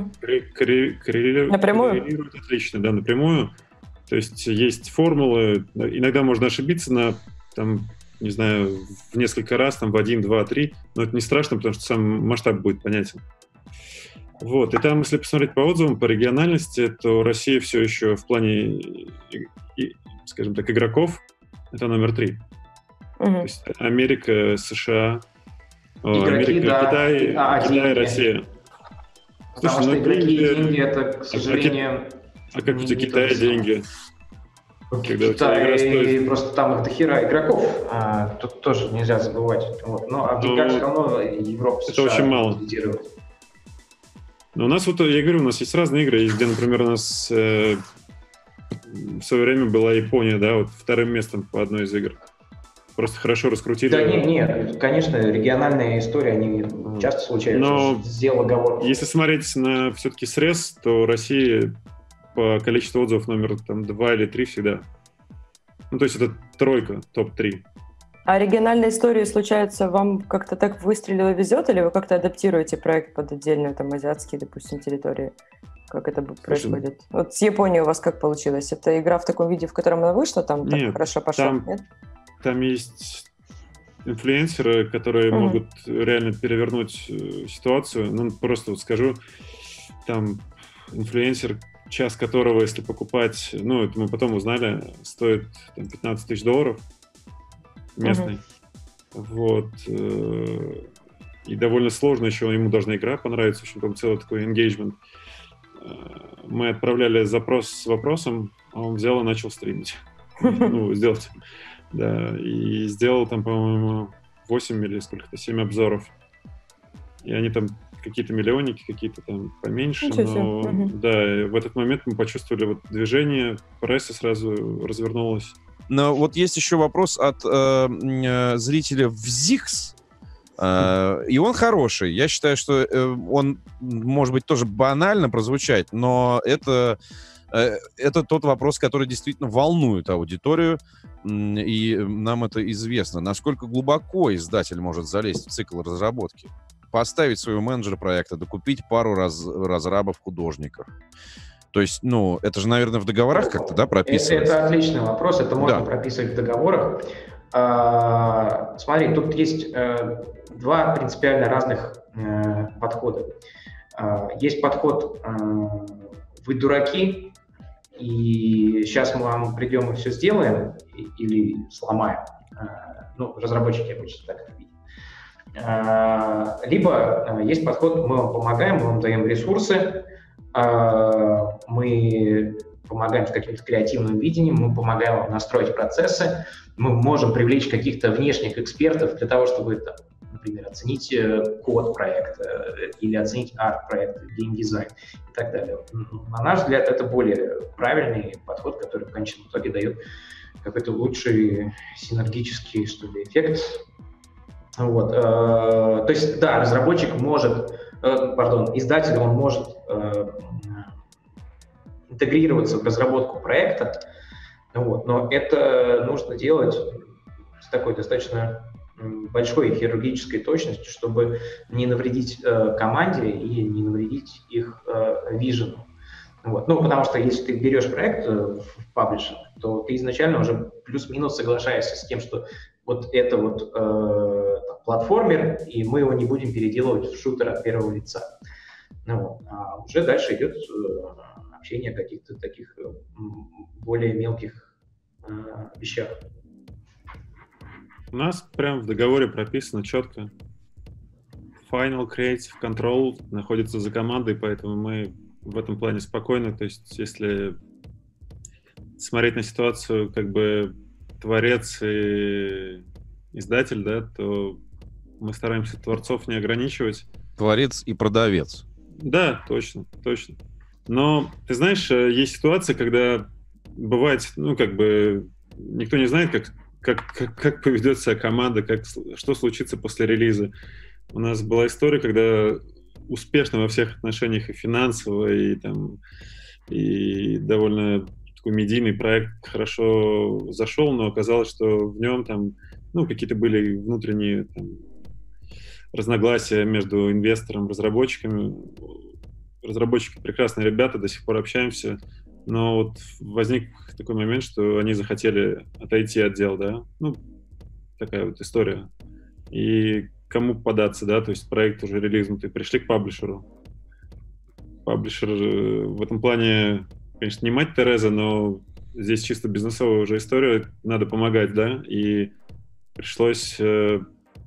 Коррелируют отлично, да, напрямую. То есть формулы. Иногда можно ошибиться на, там, не знаю, в несколько раз, там, в 1, 2, 3, но это не страшно, потому что сам масштаб будет понятен. Вот. И там, если посмотреть по отзывам, по региональности, то Россия все еще в плане, скажем так, игроков, это номер 3. То есть Америка, США, игроки, Америка, Китай, Россия. Потому что игроки и деньги, это, к сожалению... А как у тебя Китай деньги? Когда Китай, просто там их дохера игроков, тут тоже нельзя забывать. Вот. Но в деньгах все равно Европа, США... Это очень мало. Но у нас, вот я говорю, у нас есть разные игры, где, например, у нас в свое время была Япония, да, вот вторым местом по одной из игр. Просто хорошо раскрутили. Да нет, конечно, региональные истории, они часто случаются. Но сделал оговорку. Если смотреть на все-таки срез, то Россия по количеству отзывов номер там, 2 или 3 всегда. Ну, то есть это тройка, топ-3. А региональные истории случаются, вам как-то так выстрелило, везет, или вы как-то адаптируете проект под отдельные, там, азиатские, допустим, территории? Как это происходит? Вот с Японией у вас как получилось? Это игра в таком виде, в котором она вышла, там Нет, так хорошо пошла? Нет? Там есть инфлюенсеры, которые могут реально перевернуть ситуацию. Ну, просто вот скажу, там инфлюенсер, час которого, если покупать, ну, это мы потом узнали, стоит там, $15 тысяч местный. Вот. И довольно сложно еще, ему должна игра понравиться, в общем, там целый такой engagement. Мы отправляли запрос с вопросом, а он взял и начал стримить. Ну, сделать. Да, и сделал там, по-моему, 8 или сколько-то, 7 обзоров. И они там какие-то миллионники, какие-то там поменьше. Но да, в этот момент мы почувствовали вот движение, пресса сразу развернулась. Но вот есть еще вопрос от зрителя в ЗИКС. И он хороший. Я считаю, что он, может быть, тоже банально прозвучать, но это тот вопрос, который действительно волнует аудиторию, и нам это известно. Насколько глубоко издатель может залезть в цикл разработки? Поставить своего менеджера проекта, докупить пару разрабов-художников. То есть, ну, это же, наверное, в договорах как-то, да, прописывается? Это отличный вопрос, это можно прописывать в договорах. Смотри, тут есть два принципиально разных подхода. Есть подход «вы дураки», и сейчас мы вам придем и все сделаем, или сломаем. Ну, разработчики обычно так это видят. Либо есть подход «мы вам помогаем, мы вам даем ресурсы, мы помогаем с каким-то креативным видением, мы помогаем вам настроить процессы, мы можем привлечь каких-то внешних экспертов для того, чтобы, там, например, оценить код проекта или оценить арт-проекта, геймдизайн и так далее. На наш взгляд, это более правильный подход, который в конечном итоге дает какой-то лучший синергический, что ли, эффект. Вот. То есть, да, разработчик может, издатель, он может интегрироваться в разработку проекта, вот, но это нужно делать с такой достаточно большой хирургической точностью, чтобы не навредить команде и не навредить их вижену. Вот. Ну, потому что если ты берешь проект в паблишинг, то ты изначально уже плюс-минус соглашаешься с тем, что вот это вот платформер, и мы его не будем переделывать в шутер от первого лица. Ну, вот. А уже дальше идет общение о каких-то таких более мелких вещах. У нас прям в договоре прописано четко. Final Creative Control находится за командой, поэтому мы в этом плане спокойны. То есть, если смотреть на ситуацию как бы творец и издатель, да, то мы стараемся творцов не ограничивать. Творец и продавец. Да, точно, точно. Но, ты знаешь, есть ситуация, когда бывает, ну, как бы, никто не знает, как поведет себя команда, что случится после релиза. У нас была история, когда успешно во всех отношениях и финансово, и, там, и довольно такой медийный проект хорошо зашел, но оказалось, что в нем там, ну, какие-то были внутренние там разногласия между инвестором и разработчиками. Разработчики прекрасные ребята, до сих пор общаемся, но вот возник такой момент, что они захотели отойти от дел, да, ну, такая вот история. И кому податься, да, то есть проект уже релизнутый, пришли к паблишеру. Паблишер в этом плане, конечно, не мать Тереза, но здесь чисто бизнесовая уже история, надо помогать, да, и пришлось в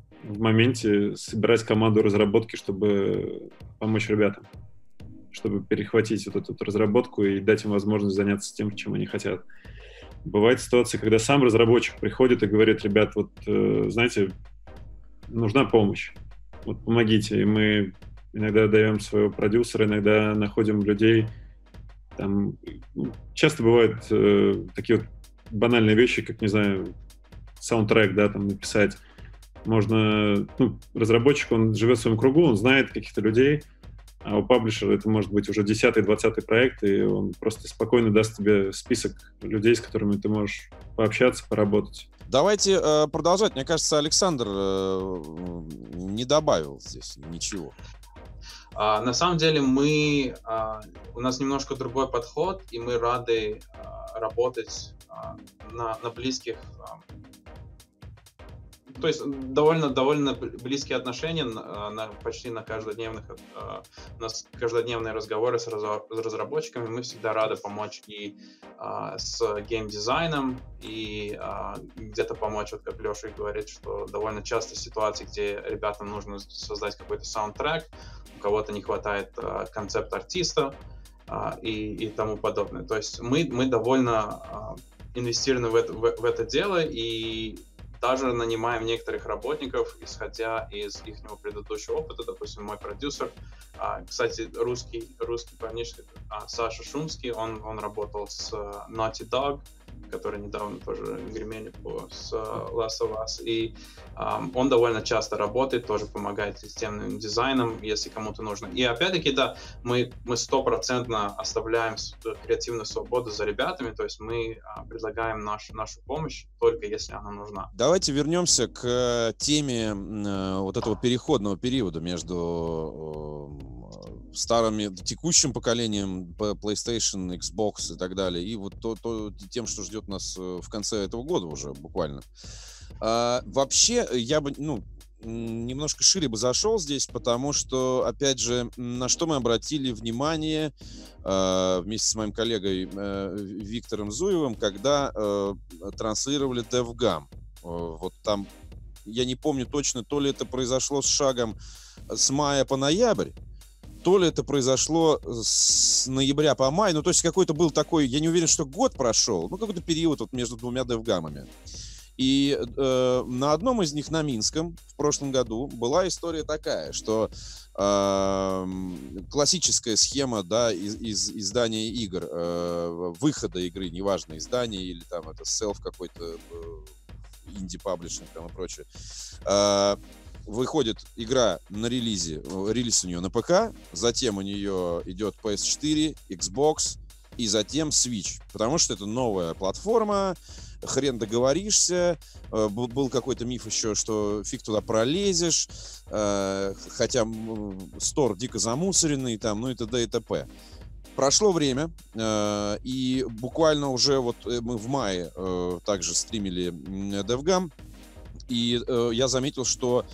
моменте собирать команду разработки, чтобы помочь ребятам, чтобы перехватить вот эту разработку и дать им возможность заняться тем, чем они хотят. Бывает ситуация, когда сам разработчик приходит и говорит: ребят, вот, знаете, нужна помощь, вот помогите. И мы иногда даем своего продюсера, иногда находим людей. Там, часто бывают такие вот банальные вещи, как, не знаю, саундтрек, да, там написать. Можно, ну, разработчик, он живет в своем кругу, он знает каких-то людей, а у паблишера это может быть уже 10-й, 20-й проект, и он просто спокойно даст тебе список людей, с которыми ты можешь пообщаться, поработать. Давайте продолжать. Мне кажется, Александр не добавил здесь ничего. На самом деле у нас немножко другой подход, и мы рады работать на близких, то есть довольно близкие отношения почти на каждодневных, у нас каждодневные разговоры с разработчиками. Мы всегда рады помочь и с геймдизайном, и где-то помочь, вот как Леша говорит, что довольно часто ситуации, где ребятам нужно создать какой-то саундтрек, у кого-то не хватает концепт-артиста и тому подобное. То есть мы довольно инвестированы в это дело, и даже нанимаем некоторых работников, исходя из их предыдущего опыта. Допустим, мой продюсер, кстати, русский парнишка, Саша Шумский, он работал с Naughty Dog, которые недавно тоже гремели с Last of Us, и он довольно часто работает, тоже помогает системным дизайном, если кому-то нужно. И опять-таки, да, мы 100% оставляем креативную свободу за ребятами, то есть мы предлагаем нашу помощь только если она нужна. Давайте вернемся к теме вот этого переходного периода между текущим поколением PlayStation, Xbox и так далее, и вот тем, что ждет нас в конце этого года уже буквально. Вообще, я бы, немножко шире бы зашел здесь, потому что, опять же, на что мы обратили внимание вместе с моим коллегой Виктором Зуевым, когда транслировали DevGam. Вот там, я не помню точно, то ли это произошло с шагом с мая по ноябрь, то ли это произошло с ноября по май, то есть какой-то был такой, я не уверен, что год прошел, какой-то период вот между двумя DevGam'ами. И на одном из них, на Минском, в прошлом году, была история такая, что классическая схема, да, из издания игр, выхода игры, неважно, издание или там это селф какой-то, инди-паблишинг там и прочее, выходит игра на релиз у нее на ПК, затем у нее идет PS4, Xbox и затем Switch, потому что это новая платформа, хрен договоришься, был какой-то миф еще, что фиг туда пролезешь, хотя стор дико замусоренный там, и т.д. и т.п. Прошло время, и буквально уже вот мы в мае также стримили DevGam, и я заметил, что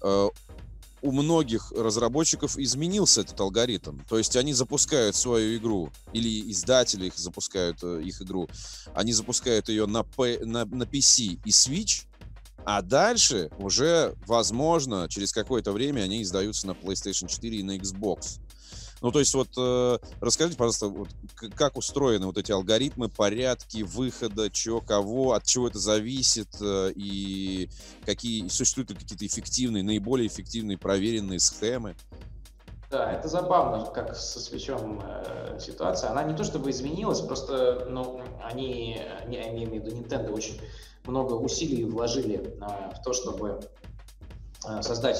у многих разработчиков изменился этот алгоритм. То есть они запускают свою игру, или издатели запускают их игру, они запускают ее на PC и Switch, а дальше уже, возможно, через какое-то время они издаются на PlayStation 4 и на Xbox. То есть вот расскажите, пожалуйста, вот, как устроены вот эти алгоритмы, порядки выхода, чего, кого, от чего это зависит, и какие существуют ли какие-то эффективные, наиболее эффективные, проверенные схемы? Да, это забавно, как со Switch'ом ситуация. Она не то чтобы изменилась, просто они, я имею в виду Nintendo, очень много усилий вложили в то, чтобы создать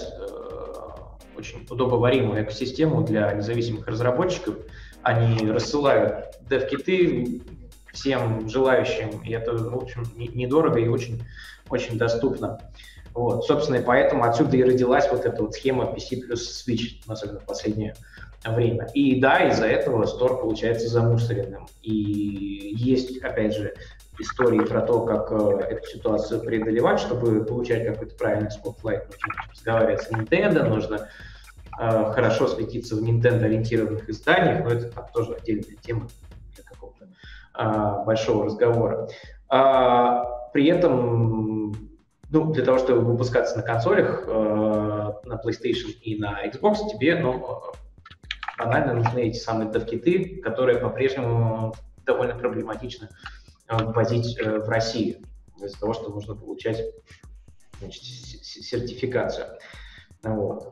очень удобоваримую экосистему для независимых разработчиков. Они рассылают дев-киты всем желающим, и это, в общем, недорого и очень, очень доступно. Вот. Собственно, и поэтому отсюда и родилась вот эта вот схема PC плюс Switch, особенно в последнее время. И да, из-за этого стор получается замусоренным. И есть, опять же, истории про то, как эту ситуацию преодолевать, чтобы получать какой-то правильный спотлайт. Нужно разговаривать с Nintendo, нужно хорошо светиться в Nintendo-ориентированных изданиях, но это там тоже отдельная тема для какого-то большого разговора. При этом, для того, чтобы выпускаться на консолях, на PlayStation и на Xbox, тебе, банально нужны эти самые дев-киты, которые по-прежнему довольно проблематично ввозить в Россию, из-за того, что нужно получать, значит, сертификацию. Вот.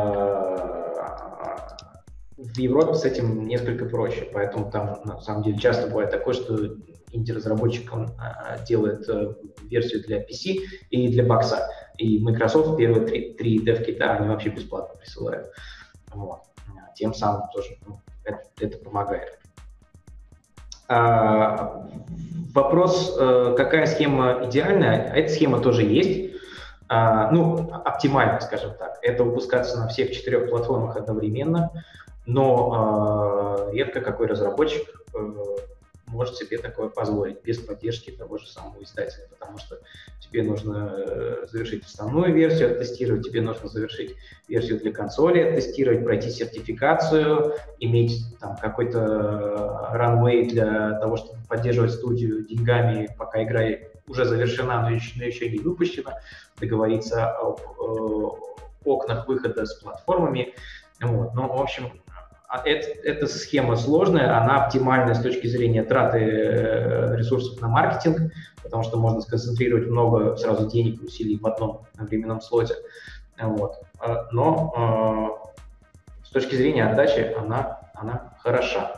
В Европе с этим несколько проще, поэтому там на самом деле часто бывает такое, что инди-разработчик делает версию для PC и для бокса, и Microsoft первые три дев-кита они вообще бесплатно присылают. Вот. Тем самым тоже это помогает. Вопрос, какая схема идеальная, эта схема тоже есть. Оптимально, скажем так. Это выпускаться на всех 4 платформах одновременно, но редко какой разработчик может себе такое позволить без поддержки того же самого издателя, потому что тебе нужно завершить основную версию, оттестировать, тебе нужно завершить версию для консоли, оттестировать, пройти сертификацию, иметь там какой-то runway для того, чтобы поддерживать студию деньгами, пока игра уже завершена, но еще не выпущена, договориться об окнах выхода с платформами. Вот. Ну, в общем, эта схема сложная, она оптимальная с точки зрения траты ресурсов на маркетинг, потому что можно сконцентрировать много сразу денег и усилий в одном временном слоте. Вот. Но с точки зрения отдачи она хороша.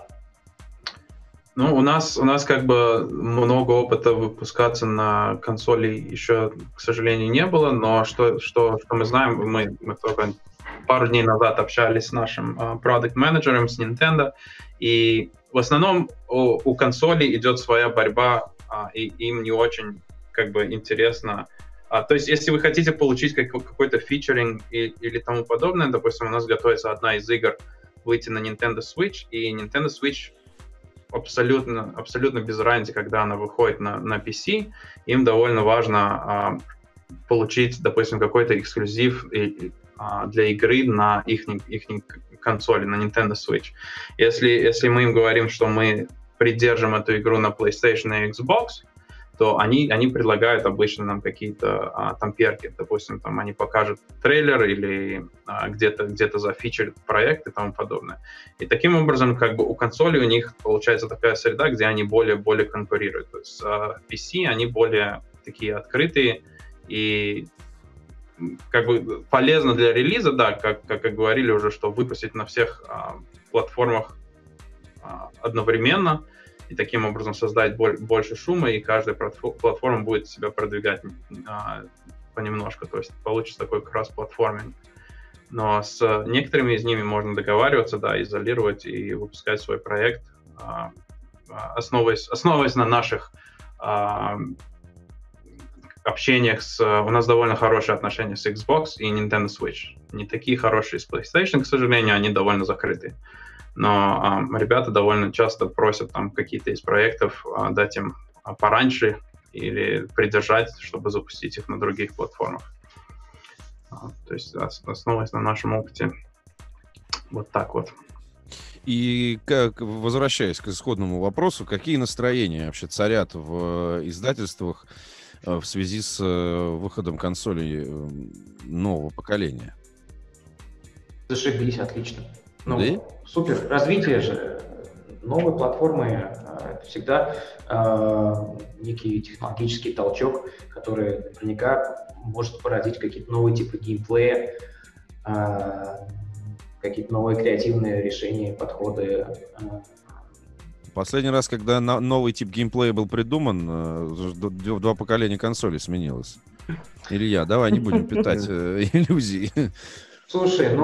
Ну, у нас как бы много опыта выпускаться на консоли еще, к сожалению, не было, но что мы знаем, мы только пару дней назад общались с нашим продакт-менеджером с Nintendo, и в основном у консолей идет своя борьба, и им не очень как бы интересно. То есть, если вы хотите получить какой-то фичеринг или тому подобное, допустим, у нас готовится одна из игр выйти на Nintendo Switch, и Nintendo Switch абсолютно без разницы, когда она выходит на PC, им довольно важно получить, допустим, какой-то эксклюзив для игры на их консоли, на Nintendo Switch. Если мы им говорим, что мы придержим эту игру на PlayStation и Xbox, то они предлагают обычно нам какие-то там перки. Допустим, там они покажут трейлер или где-то зафичерят проект и тому подобное. И таким образом, как бы у консоли у них получается такая среда, где они более конкурируют. То есть PC, они более такие открытые и как бы полезно для релиза, да, как говорили уже, что выпустить на всех платформах одновременно, и таким образом создать больше шума, и каждая платформа будет себя продвигать понемножку, то есть получится такой кросс-платформинг. Но с некоторыми из ними можно договариваться, да, изолировать и выпускать свой проект, основываясь на наших общениях у нас довольно хорошие отношения с Xbox и Nintendo Switch. Не такие хорошие с PlayStation, к сожалению, они довольно закрыты. Но ребята довольно часто просят там какие-то из проектов дать им пораньше или придержать, чтобы запустить их на других платформах. То есть основываясь на нашем опыте. Вот так вот. И возвращаясь к исходному вопросу, какие настроения вообще царят в издательствах в связи с выходом консолей нового поколения? Зашибись, отлично. Ну, да? Супер. Развитие же. Новые платформы это всегда некий технологический толчок, который наверняка может породить какие-то новые типы геймплея, какие-то новые креативные решения, подходы. Последний раз, когда новый тип геймплея был придуман, 2 поколения консолей сменилось. Илья, давай не будем питать иллюзий. Слушай,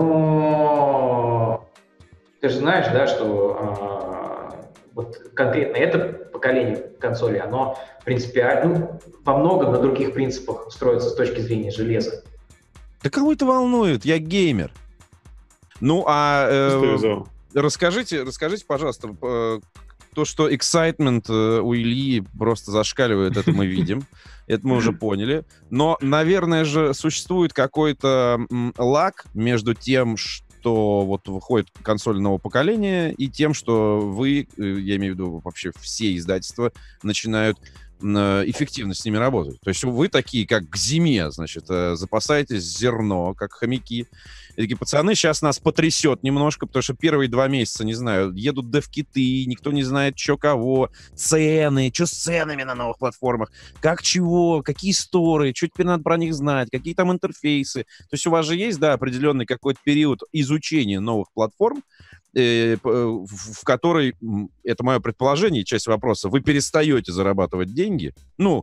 ты же знаешь, да, что вот конкретно это поколение консолей, оно принципиально, во многом на других принципах строится с точки зрения железа. Да кого это волнует? Я геймер. Ну, расскажите, пожалуйста, то, что excitement у Ильи просто зашкаливает, это мы видим. Это мы уже поняли. Но, наверное же, существует какой-то лаг между тем, что вот выходит консоль нового поколения, и тем, что вы, я имею в виду вообще все издательства, начинают эффективно с ними работать. То есть вы такие, как к зиме, значит, запасаетесь зерно, как хомяки. И такие, пацаны, сейчас нас потрясет немножко, потому что первые 2 месяца, не знаю, едут дев-киты, никто не знает, что кого, цены, что с ценами на новых платформах, как чего, какие сторы, что теперь надо про них знать, какие там интерфейсы. То есть у вас же есть, да, определенный какой-то период изучения новых платформ, в которой, это мое предположение, часть вопроса, вы перестаете зарабатывать деньги, ну,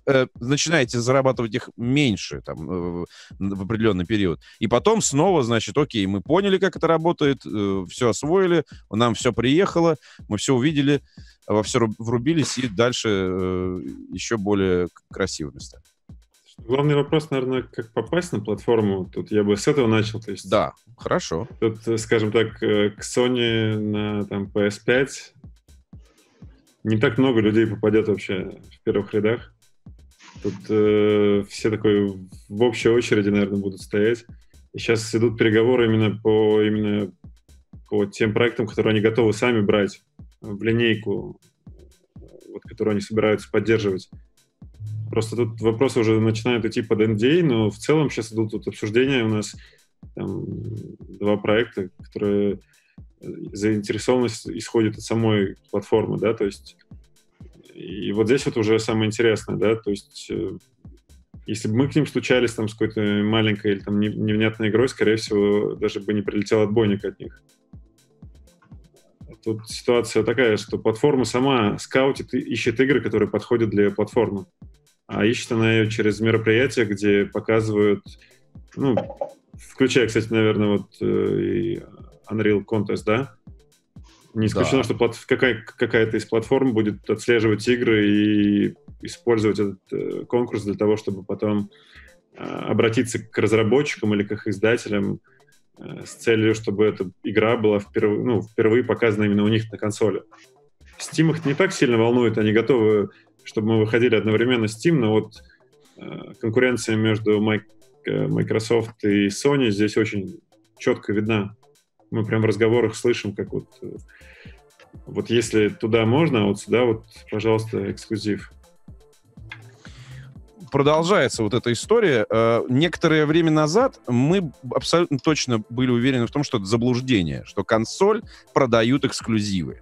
начинаете зарабатывать их меньше там, в определенный период. И потом снова, значит, окей, мы поняли, как это работает, все освоили, нам все приехало, мы все увидели, во все врубились и дальше еще более красивыми стали. Главный вопрос, наверное, как попасть на платформу. Тут я бы с этого начал. То есть, да, хорошо. Тут, скажем так, к Sony на там, PS5 не так много людей попадет вообще в первых рядах. Тут все такой в общей очереди, наверное, будут стоять. И сейчас идут переговоры именно по тем проектам, которые они готовы сами брать в линейку, вот, которую они собираются поддерживать. Просто тут вопросы уже начинают идти под NDA, но в целом сейчас идут тут обсуждения. У нас там 2 проекта, которые заинтересованность исходит от самой платформы, да, то есть и вот здесь вот уже самое интересное, да, то есть если бы мы к ним стучались там с какой-то маленькой или там невнятной игрой, скорее всего, даже бы не прилетел отбойник от них. Тут ситуация такая, что платформа сама скаутит, ищет игры, которые подходят для платформы. А ищет она ее через мероприятия, где показывают, ну, включая, кстати, наверное, вот и Unreal Contest, да? Не исключено, что какая-то из платформ будет отслеживать игры и использовать этот конкурс для того, чтобы потом обратиться к разработчикам или к их издателям с целью, чтобы эта игра была впервые показана именно у них на консоли. Steam их не так сильно волнует, они готовы, чтобы мы выходили одновременно Steam, но вот конкуренция между Microsoft и Sony здесь очень четко видна. Мы прям в разговорах слышим, как вот если туда можно, а вот сюда вот, пожалуйста, эксклюзив. Продолжается вот эта история. Некоторое время назад мы абсолютно точно были уверены в том, что это заблуждение, что консоль продают эксклюзивы,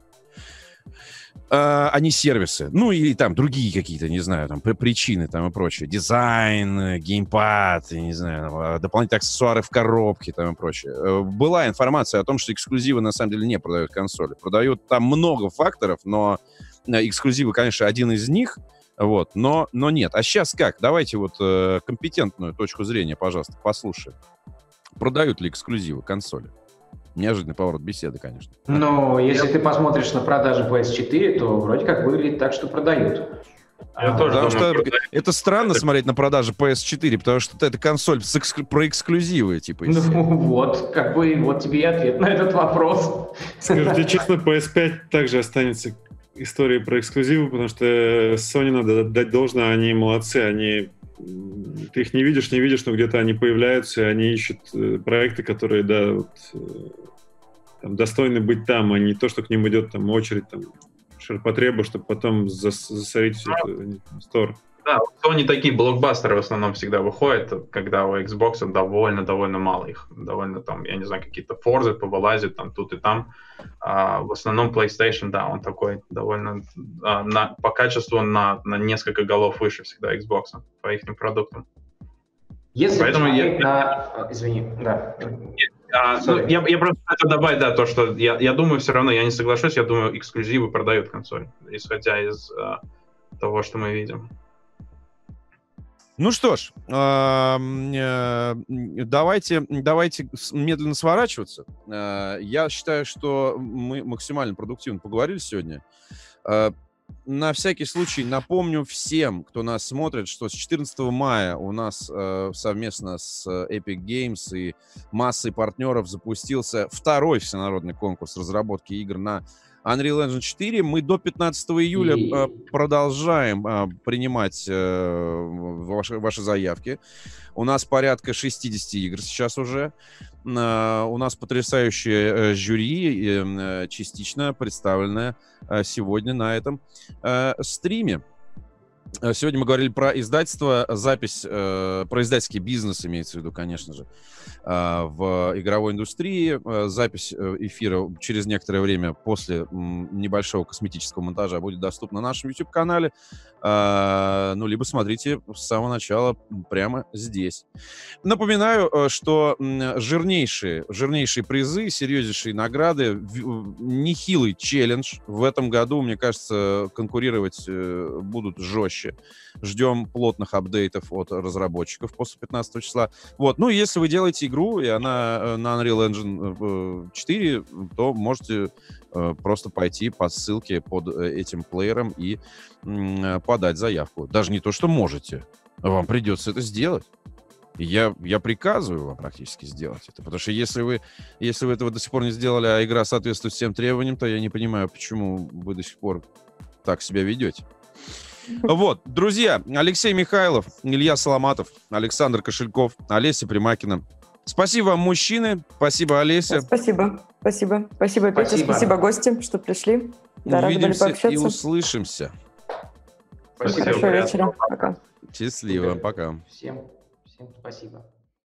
а не сервисы. Ну, или там другие какие-то, не знаю, там причины там и прочее. Дизайн, геймпад, не знаю, дополнительные аксессуары в коробке там и прочее. Была информация о том, что эксклюзивы на самом деле не продают консоли. Продают там много факторов, но эксклюзивы, конечно, один из них. Вот, но нет. А сейчас как? Давайте вот компетентную точку зрения, пожалуйста, послушаем. Продают ли эксклюзивы консоли? Неожиданный поворот беседы, конечно. Но если ты посмотришь на продажи PS4, то вроде как выглядит так, что продают. Я тоже Потому думаю, что это странно смотреть на продажи PS4, потому что это консоль про эксклюзивы, типа. Ну вот, как бы, вот тебе и ответ на этот вопрос. Скажите честно, PS5 также останется историей про эксклюзивы, потому что Sony надо дать должное, они молодцы, ты их не видишь, но где-то они появляются, и они ищут проекты, которые, да, вот, там, достойны быть там, а не то, что к ним идет там очередь, там, ширпотреба, чтобы потом засорить все это стор. Да, Sony такие блокбастеры в основном всегда выходят, когда у Xbox довольно мало их. Довольно там, я не знаю, какие-то Forza повылазят там тут и там. В основном PlayStation, да, он такой довольно по качеству на несколько голов выше всегда Xbox по их продуктам. Если поэтому Извини, да. Я просто хотел добавить, да, то, что я думаю, все равно, я не соглашусь, я думаю, эксклюзивы продают консоль, исходя из того, что мы видим. Ну что ж, давайте медленно сворачиваться. Я считаю, что мы максимально продуктивно поговорили сегодня. На всякий случай напомню всем, кто нас смотрит, что с 14 мая у нас совместно с Epic Games и массой партнеров запустился второй всенародный конкурс разработки игр на Unreal Engine 4. Мы до 15 июля продолжаем принимать ваши заявки. У нас порядка 60 игр сейчас уже. У нас потрясающее жюри, частично представленное сегодня на этом стриме. Сегодня мы говорили про издательство, запись, про издательский бизнес, имеется в виду, конечно же, в игровой индустрии. Запись эфира через некоторое время после небольшого косметического монтажа будет доступна на нашем YouTube-канале. Ну, либо смотрите с самого начала прямо здесь. Напоминаю, что жирнейшие призы, серьезнейшие награды, нехилый челлендж. В этом году, мне кажется, конкурировать будут жестче, будущее. Ждем плотных апдейтов от разработчиков после 15 числа. Вот. Ну, если вы делаете игру, и она на Unreal Engine 4, то можете просто пойти по ссылке под этим плеером и подать заявку. Даже не то, что можете. Вам придется это сделать. Я приказываю вам практически сделать это. Потому что если вы этого до сих пор не сделали, а игра соответствует всем требованиям, то я не понимаю, почему вы до сих пор так себя ведете. Вот, друзья, Алексей Михайлов, Илья Соломатов, Александр Кошельков, Олеся Примакина. Спасибо вам, мужчины. Спасибо, Олеся. Спасибо, Петя. Спасибо гостям, что пришли. Да, рады были Увидимся пообщаться. и услышимся. Спасибо. Хорошего вечера. Пока. Счастливо. Пока. Всем спасибо.